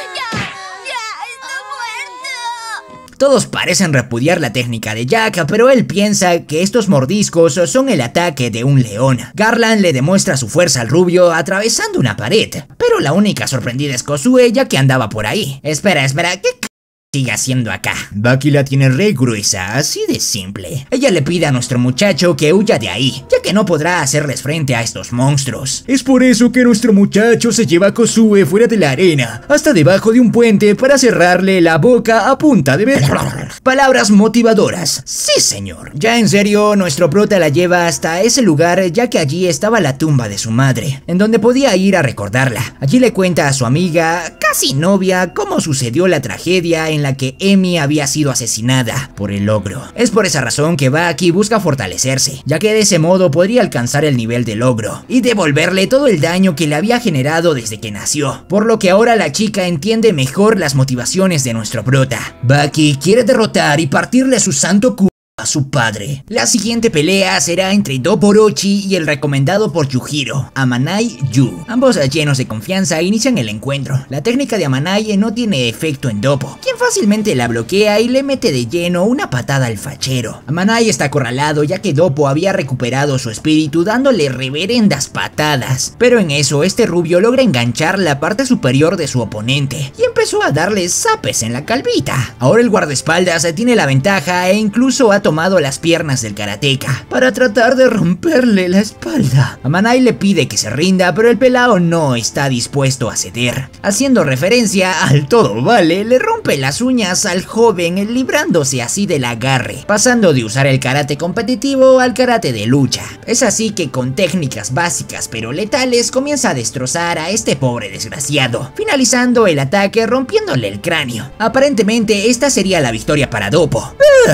Todos parecen repudiar la técnica de Jack, pero él piensa que estos mordiscos son el ataque de un león. Garland le demuestra su fuerza al rubio atravesando una pared, pero la única sorprendida es Kozue, ya que andaba por ahí. Espera, ¿qué sigue haciendo acá? Baki la tiene re gruesa, así de simple. Ella le pide a nuestro muchacho que huya de ahí, ya que no podrá hacerles frente a estos monstruos. Es por eso que nuestro muchacho se lleva a Kozue fuera de la arena, hasta debajo de un puente, para cerrarle la boca a punta de palabras motivadoras. Sí, señor. Ya en serio, nuestro prota la lleva hasta ese lugar, ya que allí estaba la tumba de su madre, en donde podía ir a recordarla. Allí le cuenta a su amiga, casi novia, cómo sucedió la tragedia en la que Emi había sido asesinada por el ogro. Es por esa razón que Baki busca fortalecerse, ya que de ese modo podría alcanzar el nivel del ogro y devolverle todo el daño que le había generado desde que nació, por lo que ahora la chica entiende mejor las motivaciones de nuestro prota. Baki quiere derrotar y partirle su santo culo a su padre. La siguiente pelea será entre Doppo Orochi y el recomendado por Yujiro, Amanai Yu. Ambos llenos de confianza inician el encuentro. La técnica de Amanai no tiene efecto en Doppo, quien fácilmente la bloquea y le mete de lleno una patada al fachero. Amanai está acorralado, ya que Doppo había recuperado su espíritu dándole reverendas patadas, pero en eso este rubio logra enganchar la parte superior de su oponente y empezó a darle zapes en la calvita. Ahora el guardaespaldas tiene la ventaja e incluso ha tomado las piernas del karateka para tratar de romperle la espalda. Amanai le pide que se rinda, pero el pelao no está dispuesto a ceder. Haciendo referencia al todo vale, le rompe las uñas al joven, librándose así del agarre, pasando de usar el karate competitivo al karate de lucha. Es así que con técnicas básicas pero letales comienza a destrozar a este pobre desgraciado, finalizando el ataque rompiéndole el cráneo. Aparentemente esta sería la victoria para Doppo,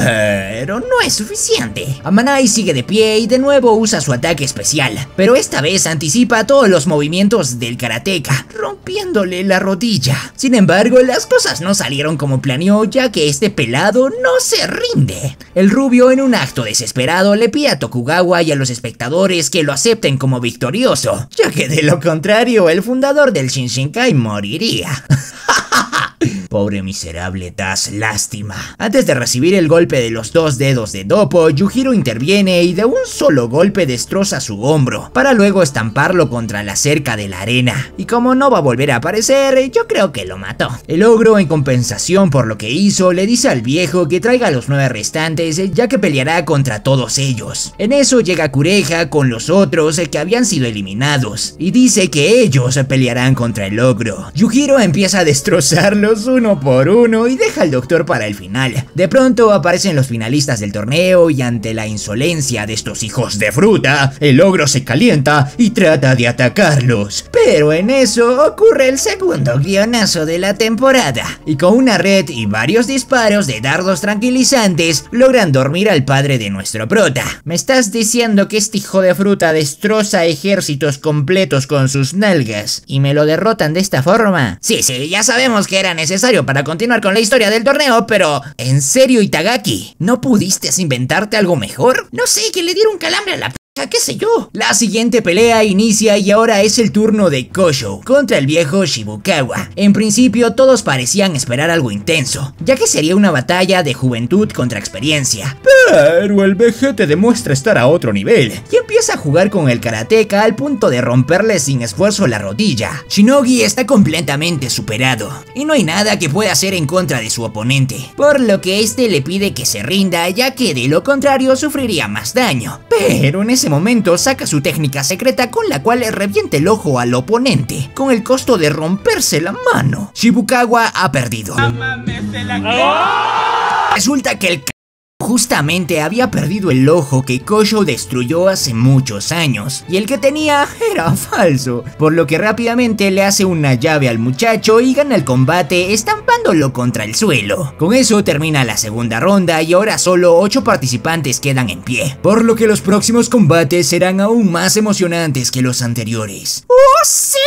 pero no es suficiente. Amanai sigue de pie y de nuevo usa su ataque especial, pero esta vez anticipa todos los movimientos del karateka, rompiéndole la rodilla. Sin embargo, las cosas no salieron como planeó, ya que este pelado no se rinde. El rubio, en un acto desesperado, le pide a Tokugawa y a los espectadores que lo acepten como victorioso, ya que de lo contrario, el fundador del Shinshinkai moriría. Pobre miserable, das lástima. Antes de recibir el golpe de los 2 dedos de Doppo, Yujiro interviene y de un solo golpe destroza su hombro, para luego estamparlo contra la cerca de la arena. Y como no va a volver a aparecer, yo creo que lo mató. El ogro, en compensación por lo que hizo, le dice al viejo que traiga a los 9 restantes, ya que peleará contra todos ellos. En eso llega Kureha con los otros que habían sido eliminados, y dice que ellos pelearán contra el ogro. Yujiro empieza a destrozarlos uno por uno y deja al doctor para el final. De pronto aparecen los finalistas del torneo y ante la insolencia de estos hijos de fruta, el ogro se calienta y trata de atacarlos. Pero en eso ocurre el segundo guionazo de la temporada, y con una red y varios disparos de dardos tranquilizantes logran dormir al padre de nuestro prota. ¿Me estás diciendo que este hijo de fruta destroza ejércitos completos con sus nalgas y me lo derrotan de esta forma? Sí, ya sabemos que era necesario para continuar con la historia del torneo, pero ¿en serio, Itagaki? ¿No pudiste inventarte algo mejor? No sé, que le diera un calambre a la qué sé yo. La siguiente pelea inicia y ahora es el turno de Kosho contra el viejo Shibukawa. En principio todos parecían esperar algo intenso, ya que sería una batalla de juventud contra experiencia. Pero el vejete demuestra estar a otro nivel y empieza a jugar con el karateka al punto de romperle sin esfuerzo la rodilla. Shinogi está completamente superado y no hay nada que pueda hacer en contra de su oponente, por lo que este le pide que se rinda, ya que de lo contrario sufriría más daño. Pero en ese momento saca su técnica secreta con la cual revienta el ojo al oponente, con el costo de romperse la mano. Shibukawa ha perdido. Resulta que el justamente había perdido el ojo que Kosho destruyó hace muchos años, y el que tenía era falso, por lo que rápidamente le hace una llave al muchacho y gana el combate estampándolo contra el suelo. Con eso termina la segunda ronda y ahora solo 8 participantes quedan en pie, por lo que los próximos combates serán aún más emocionantes que los anteriores. ¡Oh, sí!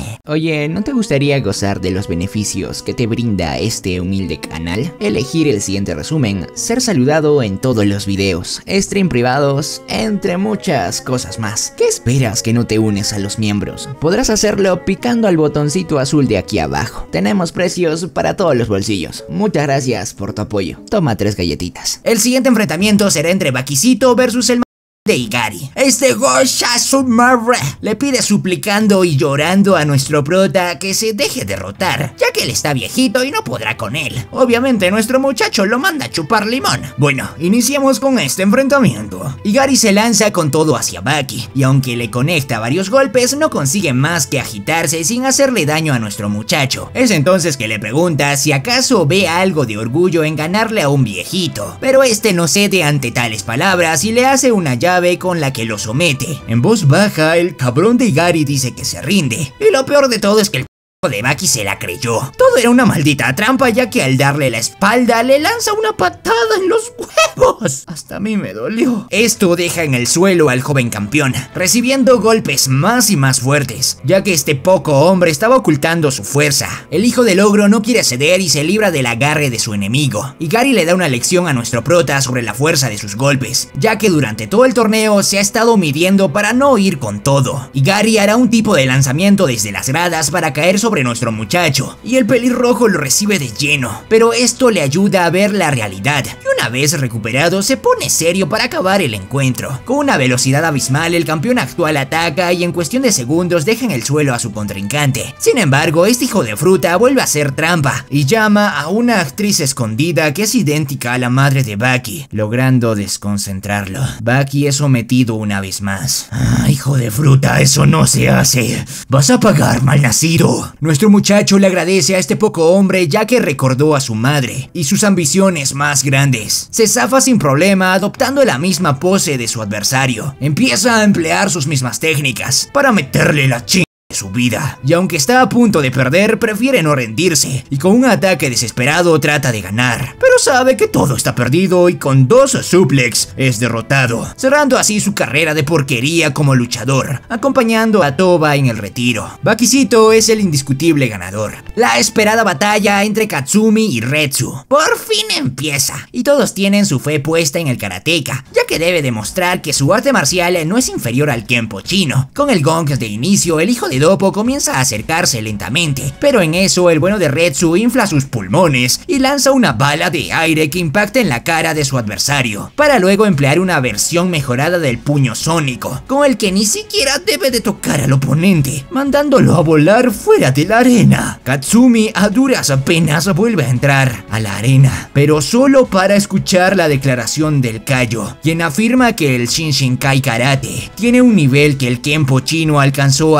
Oye, ¿no te gustaría gozar de los beneficios que te brinda este humilde canal? Elegir el siguiente resumen, ser saludado en todos los videos, stream privados, entre muchas cosas más. ¿Qué esperas que no te unes a los miembros? Podrás hacerlo picando al botoncito azul de aquí abajo. Tenemos precios para todos los bolsillos. Muchas gracias por tu apoyo. Toma 3 galletitas. El siguiente enfrentamiento será entre Bakisito versus el de Igari. Este Goshasumare le pide suplicando y llorando a nuestro prota que se deje derrotar, ya que él está viejito y no podrá con él. Obviamente nuestro muchacho lo manda a chupar limón. Bueno, iniciamos con este enfrentamiento. Igari se lanza con todo hacia Baki, y aunque le conecta varios golpes, no consigue más que agitarse sin hacerle daño a nuestro muchacho. Es entonces que le pregunta si acaso ve algo de orgullo en ganarle a un viejito, pero este no cede ante tales palabras y le hace una llave con la que lo somete. En voz baja, el cabrón de Igari dice que se rinde, y lo peor de todo es que el de Baki se la creyó. Todo era una maldita trampa, ya que al darle la espalda le lanza una patada en los huevos. Hasta a mí me dolió. Esto deja en el suelo al joven campeón, recibiendo golpes más y más fuertes, ya que este poco hombre estaba ocultando su fuerza. El hijo del ogro no quiere ceder y se libra del agarre de su enemigo. Igari le da una lección a nuestro prota sobre la fuerza de sus golpes, ya que durante todo el torneo se ha estado midiendo para no ir con todo. Igari hará un tipo de lanzamiento desde las gradas para caer sobre nuestro muchacho, y el pelirrojo lo recibe de lleno, pero esto le ayuda a ver la realidad, y una vez recuperado se pone serio para acabar el encuentro. Con una velocidad abismal, el campeón actual ataca y en cuestión de segundos deja en el suelo a su contrincante. Sin embargo, este hijo de fruta vuelve a hacer trampa y llama a una actriz escondida que es idéntica a la madre de Baki, logrando desconcentrarlo. Baki es sometido una vez más. Hijo de fruta, eso no se hace. Vas a pagar, malnacido. Nuestro muchacho le agradece a este poco hombre, ya que recordó a su madre y sus ambiciones más grandes. Se zafa sin problema, adoptando la misma pose de su adversario. Empieza a emplear sus mismas técnicas para meterle la chinga de su vida, y aunque está a punto de perder, prefiere no rendirse, y con un ataque desesperado trata de ganar, pero sabe que todo está perdido y con 2 suplex es derrotado, cerrando así su carrera de porquería como luchador, acompañando a Toba en el retiro. Bakisito es el indiscutible ganador. La esperada batalla entre Katsumi y Retsu por fin empieza, y todos tienen su fe puesta en el karateka, ya que debe demostrar que su arte marcial no es inferior al Kenpo chino. Con el gong de inicio, el hijo de Dopo comienza a acercarse lentamente, pero en eso el bueno de Retsu infla sus pulmones y lanza una bala de aire que impacta en la cara de su adversario, para luego emplear una versión mejorada del puño sónico, con el que ni siquiera debe de tocar al oponente, mandándolo a volar fuera de la arena. Katsumi a duras penas vuelve a entrar a la arena, pero solo para escuchar la declaración del Kaio, quien afirma que el Shinshinkai Karate tiene un nivel que el Kenpo chino alcanzó hace 2000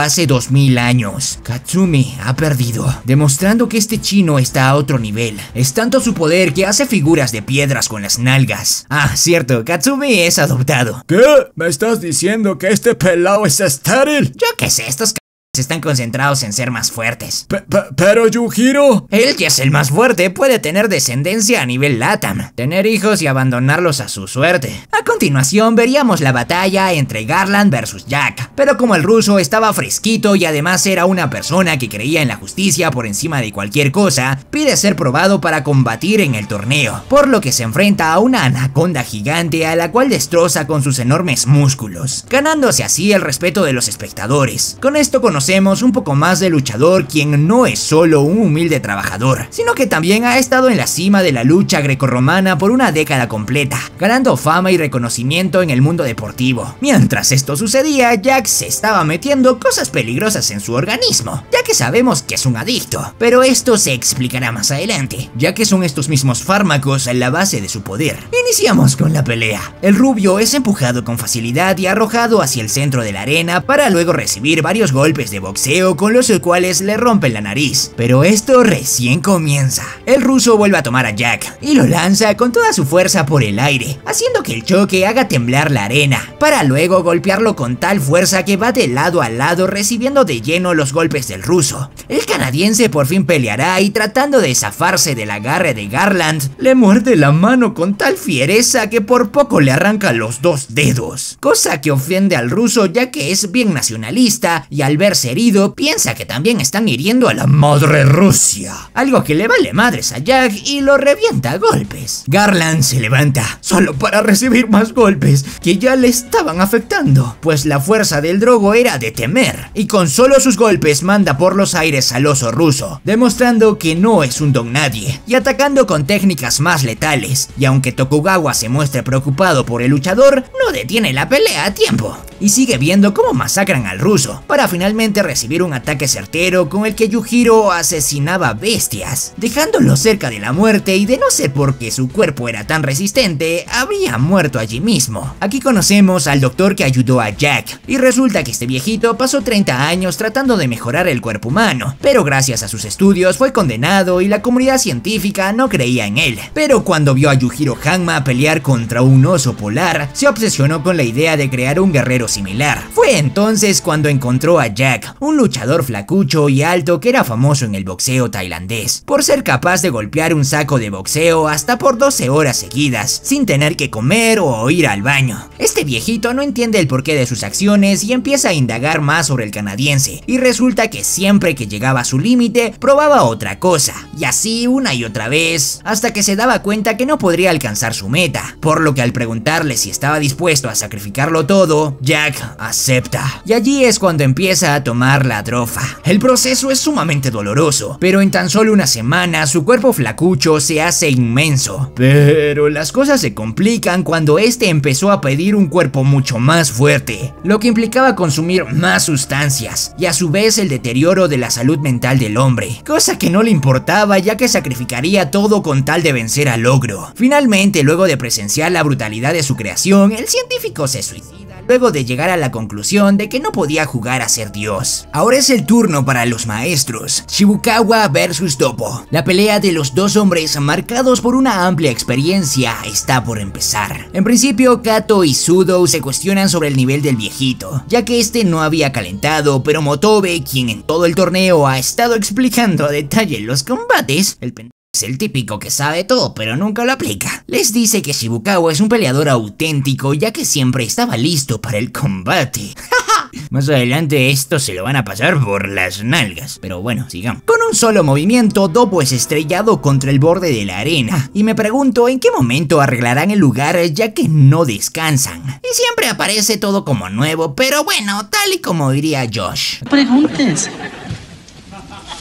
2000 años. Katsumi ha perdido, demostrando que este chino está a otro nivel. Es tanto su poder que hace figuras de piedras con las nalgas. Ah, cierto, Katsumi es adoptado. ¿Qué? ¿Me estás diciendo que este pelao es estéril? Yo qué sé, estos están concentrados en ser más fuertes. Pero Yujiro... Él, que es el más fuerte, puede tener descendencia a nivel LATAM, tener hijos y abandonarlos a su suerte. A continuación veríamos la batalla entre Garland versus Jack, pero como el ruso estaba fresquito y además era una persona que creía en la justicia por encima de cualquier cosa, pide ser probado para combatir en el torneo, por lo que se enfrenta a una anaconda gigante a la cual destroza con sus enormes músculos, ganándose así el respeto de los espectadores. Con esto conocemos un poco más del luchador, quien no es solo un humilde trabajador, sino que también ha estado en la cima de la lucha grecorromana por una década completa, ganando fama y reconocimiento en el mundo deportivo. Mientras esto sucedía, Jack se estaba metiendo cosas peligrosas en su organismo, ya que sabemos que es un adicto, pero esto se explicará más adelante, ya que son estos mismos fármacos la base de su poder. Iniciamos con la pelea. El rubio es empujado con facilidad y arrojado hacia el centro de la arena para luego recibir varios golpes de boxeo con los cuales le rompen la nariz. Pero esto recién comienza. El ruso vuelve a tomar a Jack y lo lanza con toda su fuerza por el aire, haciendo que el choque haga temblar la arena, para luego golpearlo con tal fuerza que va de lado a lado recibiendo de lleno los golpes del ruso. El canadiense por fin peleará y tratando de zafarse del agarre de Garland, le muerde la mano con tal fiereza que por poco le arranca los 2 dedos, cosa que ofende al ruso ya que es bien nacionalista y al verse herido piensa que también están hiriendo a la madre Rusia, algo que le vale madres a Jack y lo revienta a golpes. Garland se levanta solo para recibir más golpes que ya le estaban afectando, pues la fuerza del drogo era de temer, y con solo sus golpes manda por los aires al oso ruso, demostrando que no es un don nadie y atacando con técnicas más letales. Y aunque Tokugawa se muestre preocupado por el luchador, no detiene la pelea a tiempo y sigue viendo cómo masacran al ruso, para finalmente recibir un ataque certero con el que Yujiro asesinaba bestias, dejándolo cerca de la muerte, y de no ser porque su cuerpo era tan resistente, habría muerto allí mismo. Aquí conocemos al doctor que ayudó a Jack, y resulta que este viejito pasó 30 años tratando de mejorar el cuerpo humano, pero gracias a sus estudios fue condenado y la comunidad científica no creía en él. Pero cuando vio a Yujiro Hanma pelear contra un oso polar, se obsesionó con la idea de crear un guerrero similar. Fue entonces cuando encontró a Jack, un luchador flacucho y alto que era famoso en el boxeo tailandés, por ser capaz de golpear un saco de boxeo hasta por 12 horas seguidas, sin tener que comer o ir al baño. Este viejito no entiende el porqué de sus acciones y empieza a indagar más sobre el canadiense, y resulta que siempre que llegaba a su límite, probaba otra cosa, y así una y otra vez, hasta que se daba cuenta que no podría alcanzar su meta, por lo que al preguntarle si estaba dispuesto a sacrificarlo todo, Jack acepta, y allí es cuando empieza a tomar la drofa. El proceso es sumamente doloroso, pero en tan solo una semana su cuerpo flacucho se hace inmenso. Pero las cosas se complican cuando este empezó a pedir un cuerpo mucho más fuerte, lo que implicaba consumir más sustancias y a su vez el deterioro de la salud mental del hombre, cosa que no le importaba ya que sacrificaría todo con tal de vencer al ogro. Finalmente, luego de presenciar la brutalidad de su creación, el científico se suicida luego de llegar a la conclusión de que no podía jugar a ser Dios. Ahora es el turno para los maestros, Shibukawa versus Toppo. La pelea de los dos hombres marcados por una amplia experiencia está por empezar. En principio, Kato y Sudo se cuestionan sobre el nivel del viejito, ya que este no había calentado, pero Motobe, quien en todo el torneo ha estado explicando a detalle los combates, es el típico que sabe todo pero nunca lo aplica. Les dice que Shibukawa es un peleador auténtico ya que siempre estaba listo para el combate. Más adelante esto se lo van a pasar por las nalgas, pero bueno, sigamos. Con un solo movimiento, Toppo es estrellado contra el borde de la arena, y me pregunto en qué momento arreglarán el lugar ya que no descansan. Y siempre aparece todo como nuevo, pero bueno, tal y como diría Josh. Preguntes.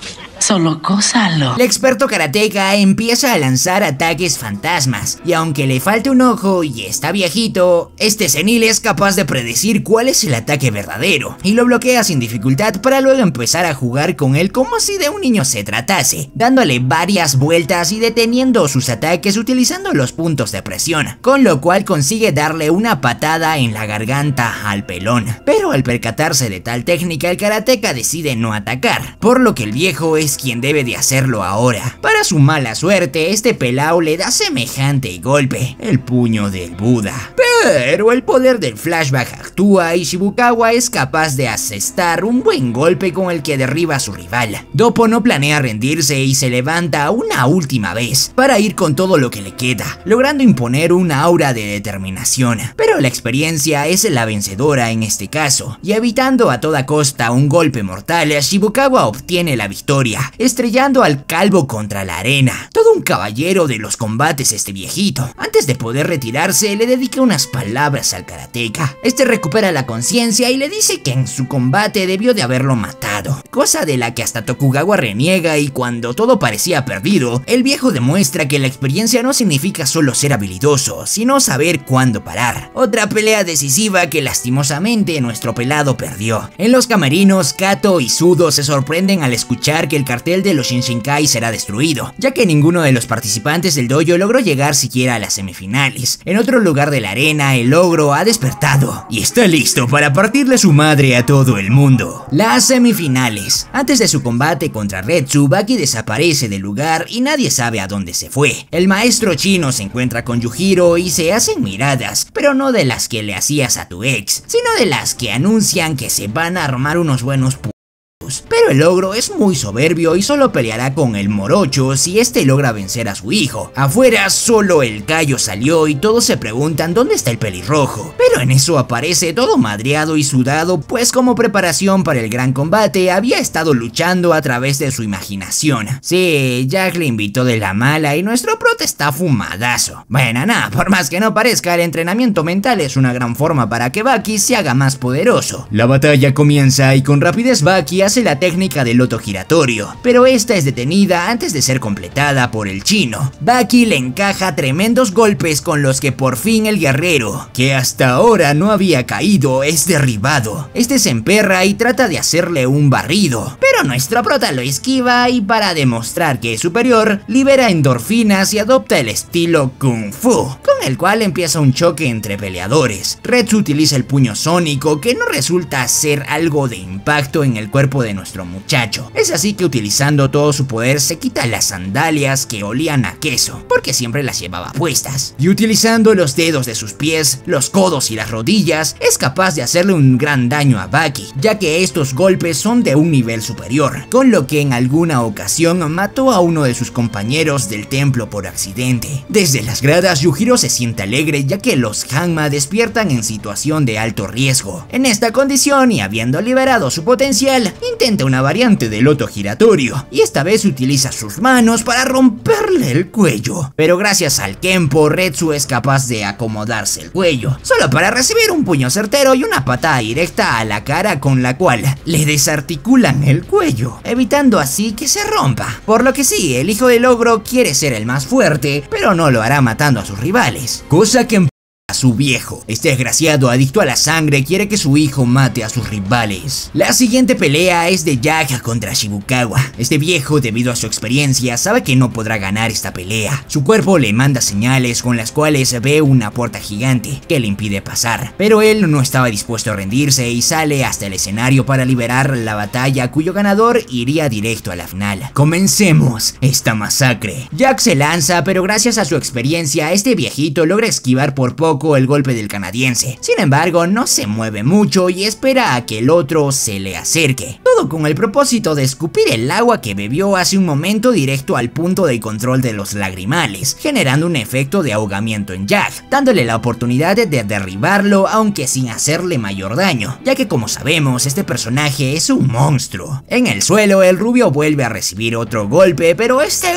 Solo gózalo. El experto karateka empieza a lanzar ataques fantasmas, y aunque le falta un ojo y está viejito, este senil es capaz de predecir cuál es el ataque verdadero, y lo bloquea sin dificultad para luego empezar a jugar con él como si de un niño se tratase, dándole varias vueltas y deteniendo sus ataques utilizando los puntos de presión, con lo cual consigue darle una patada en la garganta al pelón. Pero al percatarse de tal técnica, el karateka decide no atacar, por lo que el viejo es quien debe de hacerlo ahora. Para su mala suerte, este pelao le da semejante golpe, el puño del Buda. Pero el poder del flashback actúa y Shibukawa es capaz de asestar un buen golpe con el que derriba a su rival. Doppo no planea rendirse y se levanta una última vez para ir con todo lo que le queda, logrando imponer una aura de determinación. Pero la experiencia es la vencedora en este caso, y evitando a toda costa un golpe mortal, Shibukawa obtiene la victoria, estrellando al calvo contra la arena. Todo un caballero de los combates este viejito. Antes de poder retirarse, le dedica unas palabras al karateka. Este recupera la conciencia y le dice que en su combate debió de haberlo matado, cosa de la que hasta Tokugawa reniega, y cuando todo parecía perdido, el viejo demuestra que la experiencia no significa solo ser habilidoso, sino saber cuándo parar. Otra pelea decisiva que lastimosamente nuestro pelado perdió. En los camerinos, Kato y Sudo se sorprenden al escuchar que el cartel de los Shinshinkai será destruido, ya que ninguno de los participantes del dojo logró llegar siquiera a las semifinales. En otro lugar de la arena, el ogro ha despertado y está listo para partirle su madre a todo el mundo. Las semifinales. Antes de su combate contra Retsu, Baki desaparece del lugar y nadie sabe a dónde se fue. El maestro chino se encuentra con Yujiro y se hacen miradas, pero no de las que le hacías a tu ex, sino de las que anuncian que se van a armar unos buenos Pero el ogro es muy soberbio y solo peleará con el morocho si este logra vencer a su hijo. Afuera solo el Kaio salió y todos se preguntan dónde está el pelirrojo, pero en eso aparece todo madreado y sudado, pues como preparación para el gran combate había estado luchando a través de su imaginación. Sí, Jack le invitó de la mala y nuestro prota está fumadazo. Bueno, nada, por más que no parezca, el entrenamiento mental es una gran forma para que Baki se haga más poderoso. La batalla comienza y con rapidez Baki hace la técnica del loto giratorio, pero esta es detenida antes de ser completada por el chino. Baki le encaja tremendos golpes con los que por fin el guerrero, que hasta ahora no había caído, es derribado. Este se emperra y trata de hacerle un barrido, pero nuestro prota lo esquiva y para demostrar que es superior, libera endorfinas y adopta el estilo Kung Fu, con el cual empieza un choque entre peleadores. Retsu utiliza el puño sónico, que no resulta ser algo de impacto en el cuerpo de nuestro muchacho. Es así que utilizando todo su poder se quita las sandalias que olían a queso, porque siempre las llevaba puestas, y utilizando los dedos de sus pies, los codos y las rodillas, es capaz de hacerle un gran daño a Baki, ya que estos golpes son de un nivel superior, con lo que en alguna ocasión mató a uno de sus compañeros del templo por accidente. Desde las gradas, Yujiro se siente alegre, ya que los Hanma despiertan en situación de alto riesgo. En esta condición y habiendo liberado su potencial, intenta una variante del loto giratorio, y esta vez utiliza sus manos para romperle el cuello. Pero gracias al Kenpo, Retsu es capaz de acomodarse el cuello, solo para recibir un puño certero y una patada directa a la cara con la cual le desarticulan el cuello, evitando así que se rompa. Por lo que sí, el hijo del ogro quiere ser el más fuerte, pero no lo hará matando a sus rivales, cosa que a su viejo. Este desgraciado adicto a la sangre quiere que su hijo mate a sus rivales. La siguiente pelea es de Jack contra Shibukawa. Este viejo, debido a su experiencia, sabe que no podrá ganar esta pelea. Su cuerpo le manda señales con las cuales ve una puerta gigante que le impide pasar, pero él no estaba dispuesto a rendirse y sale hasta el escenario para liberar la batalla, cuyo ganador iría directo a la final. Comencemos esta masacre. Jack se lanza, pero gracias a su experiencia, este viejito logra esquivar por poco el golpe del canadiense. Sin embargo, no se mueve mucho y espera a que el otro se le acerque, todo con el propósito de escupir el agua que bebió hace un momento directo al punto de control de los lagrimales, generando un efecto de ahogamiento en Jack, dándole la oportunidad de derribarlo, aunque sin hacerle mayor daño, ya que como sabemos, este personaje es un monstruo. En el suelo, el rubio vuelve a recibir otro golpe, pero este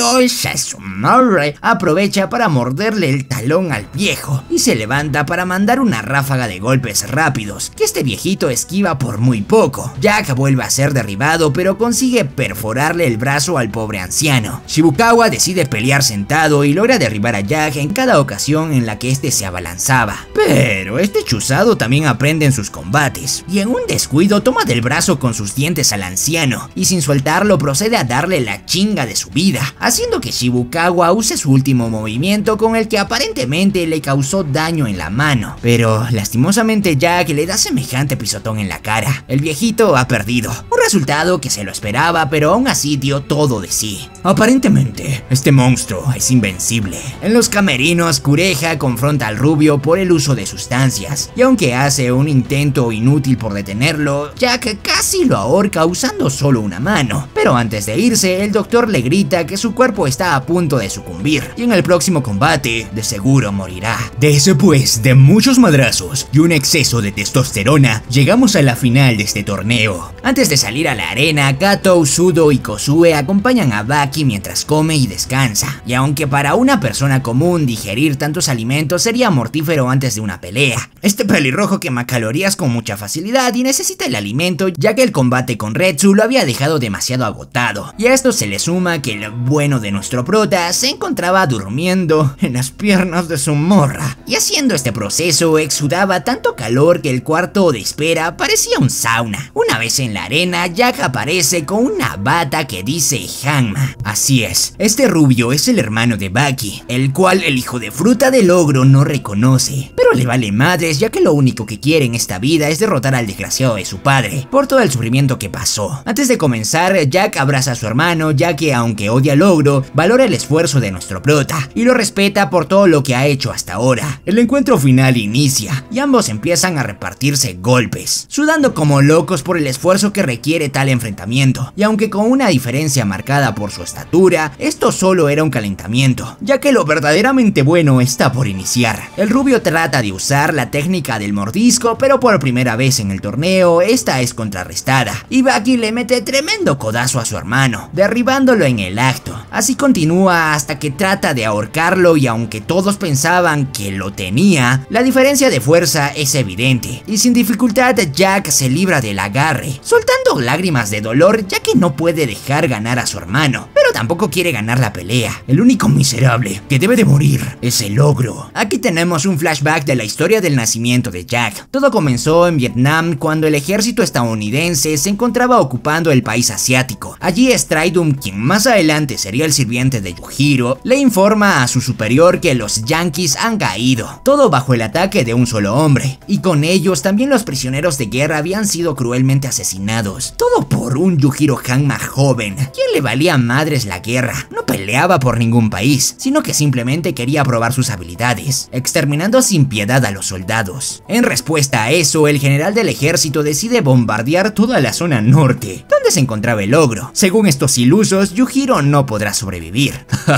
Sasumare aprovecha para morderle el talón al viejo y se levanta para mandar una ráfaga de golpes rápidos, que este viejito esquiva por muy poco. Jack vuelve a hacer ser derribado, pero consigue perforarle el brazo al pobre anciano. Shibukawa decide pelear sentado y logra derribar a Jack en cada ocasión en la que este se abalanzaba. Pero este chuzado también aprende en sus combates, y en un descuido toma del brazo con sus dientes al anciano, y sin soltarlo procede a darle la chinga de su vida, haciendo que Shibukawa use su último movimiento con el que aparentemente le causó daño en la mano. Pero lastimosamente Jack le da semejante pisotón en la cara. El viejito ha perdido, un resultado que se lo esperaba, pero aún así dio todo de sí. Aparentemente, este monstruo es invencible. En los camerinos, Kureha confronta al rubio por el uso de sustancias, y aunque hace un intento inútil por detenerlo, Jack casi lo ahorca usando solo una mano. Pero antes de irse, el doctor le grita que su cuerpo está a punto de sucumbir, y en el próximo combate, de seguro morirá. Después de muchos madrazos y un exceso de testosterona, llegamos a la final de este torneo. Antes de salir a la arena, Kato, Sudo y Kozue acompañan a Baki mientras come y descansa, y aunque para una persona común digerir tantos alimentos sería mortífero antes de una pelea, este pelirrojo quema calorías con mucha facilidad y necesita el alimento, ya que el combate con Retsu lo había dejado demasiado agotado, y a esto se le suma que el bueno de nuestro prota se encontraba durmiendo en las piernas de su morra, y haciendo este proceso exudaba tanto calor que el cuarto de espera parecía un sauna. Una vez en la arena, Jack aparece con una bata que dice Hanma. Así es, este rubio es el hermano de Baki, el cual el hijo de fruta del ogro no reconoce, pero le vale madres, ya que lo único que quiere en esta vida es derrotar al desgraciado de su padre, por todo el sufrimiento que pasó. Antes de comenzar, Jack abraza a su hermano, ya que aunque odia al ogro, valora el esfuerzo de nuestro prota, y lo respeta por todo lo que ha hecho hasta ahora. El encuentro final inicia, y ambos empiezan a repartirse golpes, sudando como locos por el esfuerzo que requiere tal enfrentamiento, y aunque con una diferencia marcada por su estatura, esto solo era un calentamiento, ya que lo verdaderamente bueno está por iniciar. El rubio trata de usar la técnica del mordisco, pero por primera vez en el torneo, esta es contrarrestada, y Baki le mete tremendo codazo a su hermano, derribándolo en el acto. Así continúa hasta que trata de ahorcarlo, y aunque todos pensaban que lo tenía, la diferencia de fuerza es evidente, y sin dificultad Jack se libra del agarre, soltando lágrimas de dolor, ya que no puede dejar ganar a su hermano, pero tampoco quiere ganar la pelea. El único miserable que debe de morir es el ogro. Aquí tenemos un flashback de la historia del nacimiento de Jack. Todo comenzó en Vietnam cuando el ejército estadounidense se encontraba ocupando el país asiático. Allí Stridum, quien más adelante sería el sirviente de Yujiro, le informa a su superior que los yankees han caído, todo bajo el ataque de un solo hombre, y con ellos también los prisioneros de guerra habían sido cruelmente asesinados, todo por un Yujiro Hanma joven, quien le valía madres la guerra. No peleaba por ningún país, sino que simplemente quería probar sus habilidades, exterminando sin piedad a los soldados. En respuesta a eso, el general del ejército decide bombardear toda la zona norte, donde se encontraba el ogro. Según estos ilusos, Yujiro no podrá sobrevivir.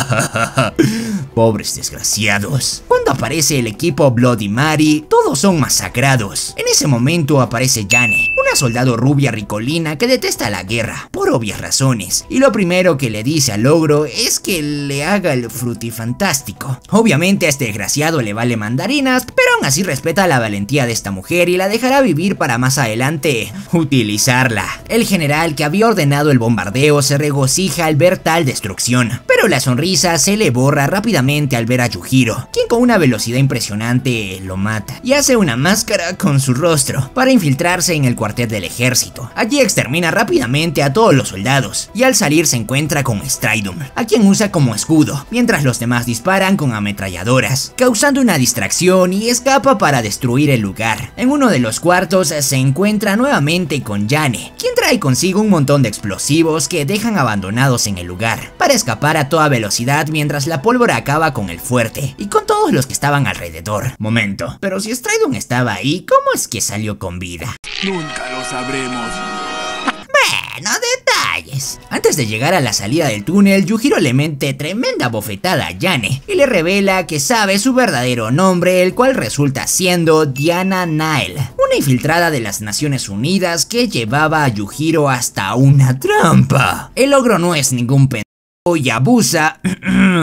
Pobres desgraciados. Cuando aparece el equipo Bloody Mary, todos son masacrados. En ese momento aparece Yane, una soldado rubia ricolina que detesta la guerra, por obvias razones, y lo primero que le dice al ogro es que le haga el frutifantástico. Obviamente a este desgraciado le vale mandarinas, pero aún así respeta la valentía de esta mujer y la dejará vivir para más adelante utilizarla. El general que había ordenado el bombardeo se regocija al ver tal destrucción, pero la sonrisa se le borra rápidamente al ver a Yujiro, quien con una velocidad impresionante lo mata, y hace una máscara con su rostro para infiltrarse en el cuartel del ejército. Allí extermina rápidamente a todos los soldados, y al salir se encuentra con Stridum, a quien usa como escudo, mientras los demás disparan con ametralladoras, causando una distracción, y escapa para destruir el lugar. En uno de los cuartos se encuentra nuevamente con Yane, quien trae consigo un montón de explosivos que dejan abandonados en el lugar, para escapar a toda velocidad mientras la pólvora acaba con el fuerte, y con todos los que estaban alrededor. Momento, pero si Stridum estaba ahí, ¿cómo es que salió con vida? Nunca lo sabremos. Bueno, detalles. Antes de llegar a la salida del túnel, Yujiro le mete tremenda bofetada a Yane y le revela que sabe su verdadero nombre, el cual resulta siendo Diana Nael, una infiltrada de las Naciones Unidas que llevaba a Yujiro hasta una trampa. El ogro no es ningún pendejo y abusa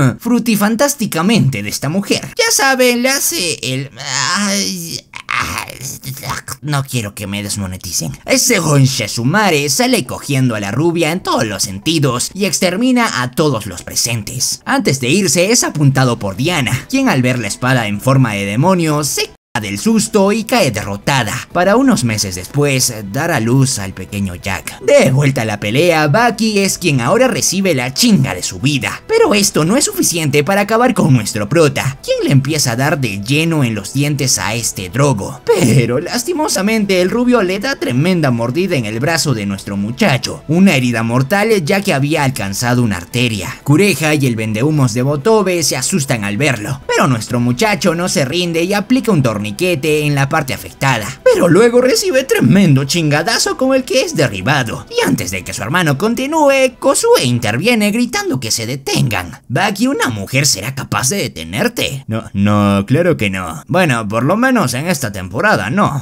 frutifantásticamente de esta mujer. Ya saben, le hace el... No quiero que me desmoneticen. Ese conche su madre sale cogiendo a la rubia en todos los sentidos y extermina a todos los presentes. Antes de irse es apuntado por Diana, quien al ver la espada en forma de demonio se del susto y cae derrotada, para unos meses después dar a luz al pequeño Jack. De vuelta a la pelea, Bucky es quien ahora recibe la chinga de su vida, pero esto no es suficiente para acabar con nuestro prota, quien le empieza a dar de lleno en los dientes a este Drogo. Pero lastimosamente el rubio le da tremenda mordida en el brazo de nuestro muchacho, una herida mortal ya que había alcanzado una arteria. Cureja y el vendehumos de Botobe se asustan al verlo, pero nuestro muchacho no se rinde y aplica un torniquete en la parte afectada, pero luego recibe tremendo chingadazo con el que es derribado, y antes de que su hermano continúe, Kosuke interviene gritando que se detengan. Bucky, ¿una mujer será capaz de detenerte? No, claro que no. Bueno, por lo menos en esta temporada no.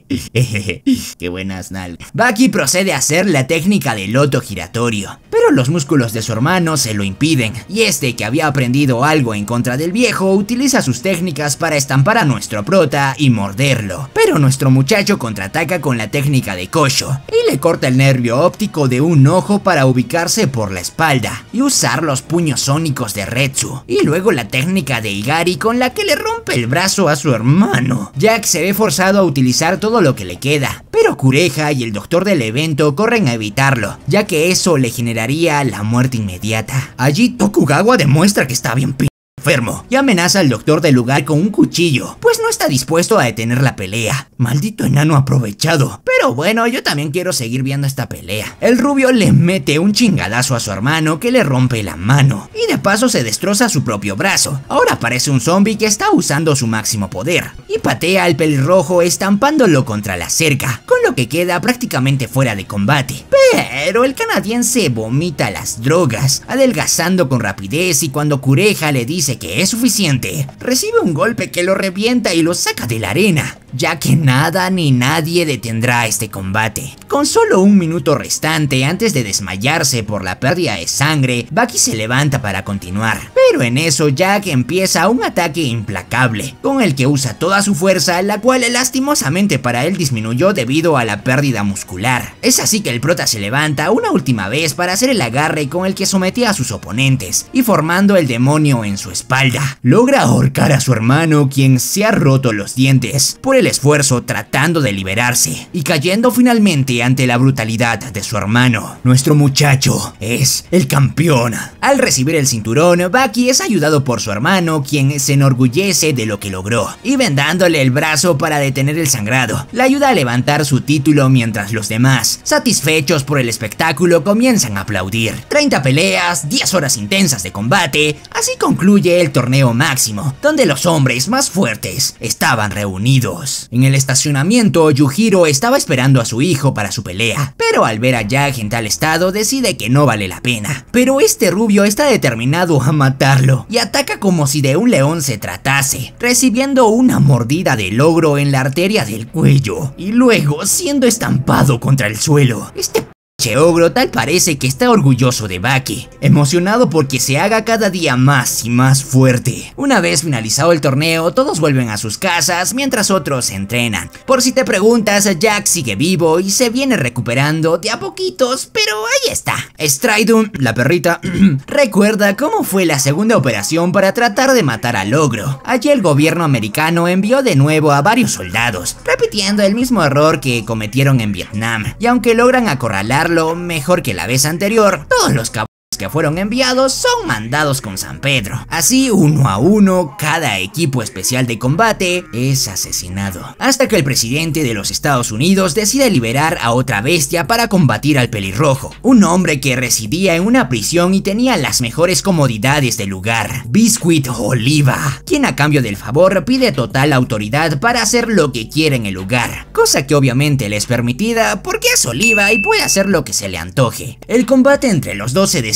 Qué buenas nalgas. Bucky procede a hacer la técnica del loto giratorio, pero los músculos de su hermano se lo impiden, y este, que había aprendido algo en contra del viejo, utiliza sus técnicas para estampar a nuestro prota y morderlo, pero nuestro muchacho contraataca con la técnica de Kosho y le corta el nervio óptico de un ojo para ubicarse por la espalda y usar los puños sónicos de Retsu, y luego la técnica de Igari con la que le rompe el brazo a su hermano. Jack se ve forzado a utilizar todo lo que le queda, pero Kureha y el doctor del evento corren a evitarlo, ya que eso le generaría la muerte inmediata. Allí Tokugawa demuestra que está bien enfermo y amenaza al doctor del lugar con un cuchillo, pues no está dispuesto a detener la pelea. Maldito enano aprovechado. Pero bueno, yo también quiero seguir viendo esta pelea. El rubio le mete un chingadazo a su hermano que le rompe la mano y de paso se destroza su propio brazo. Ahora parece un zombie que está usando su máximo poder y patea al pelirrojo estampándolo contra la cerca, con lo que queda prácticamente fuera de combate. Pero el canadiense vomita las drogas, adelgazando con rapidez, y cuando Kureha le dice que es suficiente, recibe un golpe que lo revienta y lo saca de la arena, ya que nada ni nadie detendrá este combate. Con solo un minuto restante antes de desmayarse por la pérdida de sangre, Bucky se levanta para continuar, pero en eso Jack empieza un ataque implacable, con el que usa toda su fuerza, la cual lastimosamente para él disminuyó debido a la pérdida muscular. Es así que el prota se levanta una última vez para hacer el agarre con el que sometía a sus oponentes, y formando el demonio en su espalda, logra ahorcar a su hermano, quien se ha roto los dientes por el esfuerzo tratando de liberarse, y cayendo finalmente ante la brutalidad de su hermano. Nuestro muchacho es el campeón. Al recibir el cinturón, Bucky es ayudado por su hermano, quien se enorgullece de lo que logró, y vendándole el brazo para detener el sangrado, le ayuda a levantar su título, mientras los demás, satisfechos por el espectáculo, comienzan a aplaudir. 30 peleas, 10 horas intensas de combate, así concluye el torneo máximo, donde los hombres más fuertes estaban reunidos. En el estacionamiento, Yujiro estaba esperando a su hijo para su pelea, pero al ver a Jack en tal estado decide que no vale la pena. Pero este rubio está determinado a matarlo y ataca como si de un león se tratase, recibiendo una mordida de logro en la arteria del cuello y luego siendo estampado contra el suelo. Este ogro tal parece que está orgulloso de Bucky, emocionado porque se haga cada día más y más fuerte. Una vez finalizado el torneo, todos vuelven a sus casas mientras otros entrenan. Por si te preguntas, Jack sigue vivo y se viene recuperando de a poquitos, pero ahí está. Stridum, la perrita, recuerda cómo fue la segunda operación para tratar de matar al ogro. Allí el gobierno americano envió de nuevo a varios soldados, repitiendo el mismo error que cometieron en Vietnam, y aunque logran acorralarlo mejor que la vez anterior, todos los cabrones que fueron enviados son mandados con San Pedro. Así, uno a uno, cada equipo especial de combate es asesinado, hasta que el presidente de los Estados Unidos decide liberar a otra bestia para combatir al pelirrojo, un hombre que residía en una prisión y tenía las mejores comodidades del lugar, Biscuit Oliva, quien a cambio del favor pide total autoridad para hacer lo que quiera en el lugar, cosa que obviamente le es permitida porque es Oliva y puede hacer lo que se le antoje. El combate entre los dos se desarrolla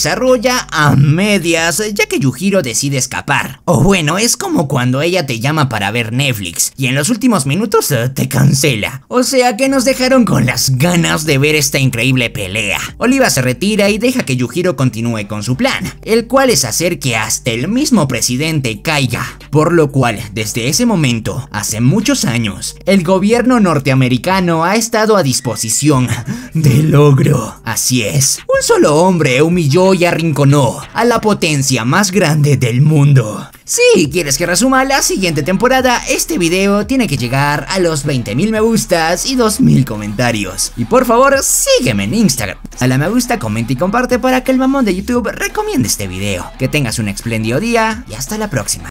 desarrolla a medias, ya que Yujiro decide escapar. O bueno, es como cuando ella te llama para ver Netflix y en los últimos minutos te cancela. O sea que nos dejaron con las ganas de ver esta increíble pelea. Oliva se retira y deja que Yujiro continúe con su plan, el cual es hacer que hasta el mismo presidente caiga. Por lo cual, desde ese momento, hace muchos años, el gobierno norteamericano ha estado a disposición del ogro. Así es, un solo hombre humilló y arrinconó a la potencia más grande del mundo. Si quieres que resuma la siguiente temporada, este video tiene que llegar a los 20.000 me gustas y 2.000 comentarios. Y por favor, sígueme en Instagram. Dale me gusta, comenta y comparte para que el mamón de YouTube recomiende este video. Que tengas un espléndido día y hasta la próxima.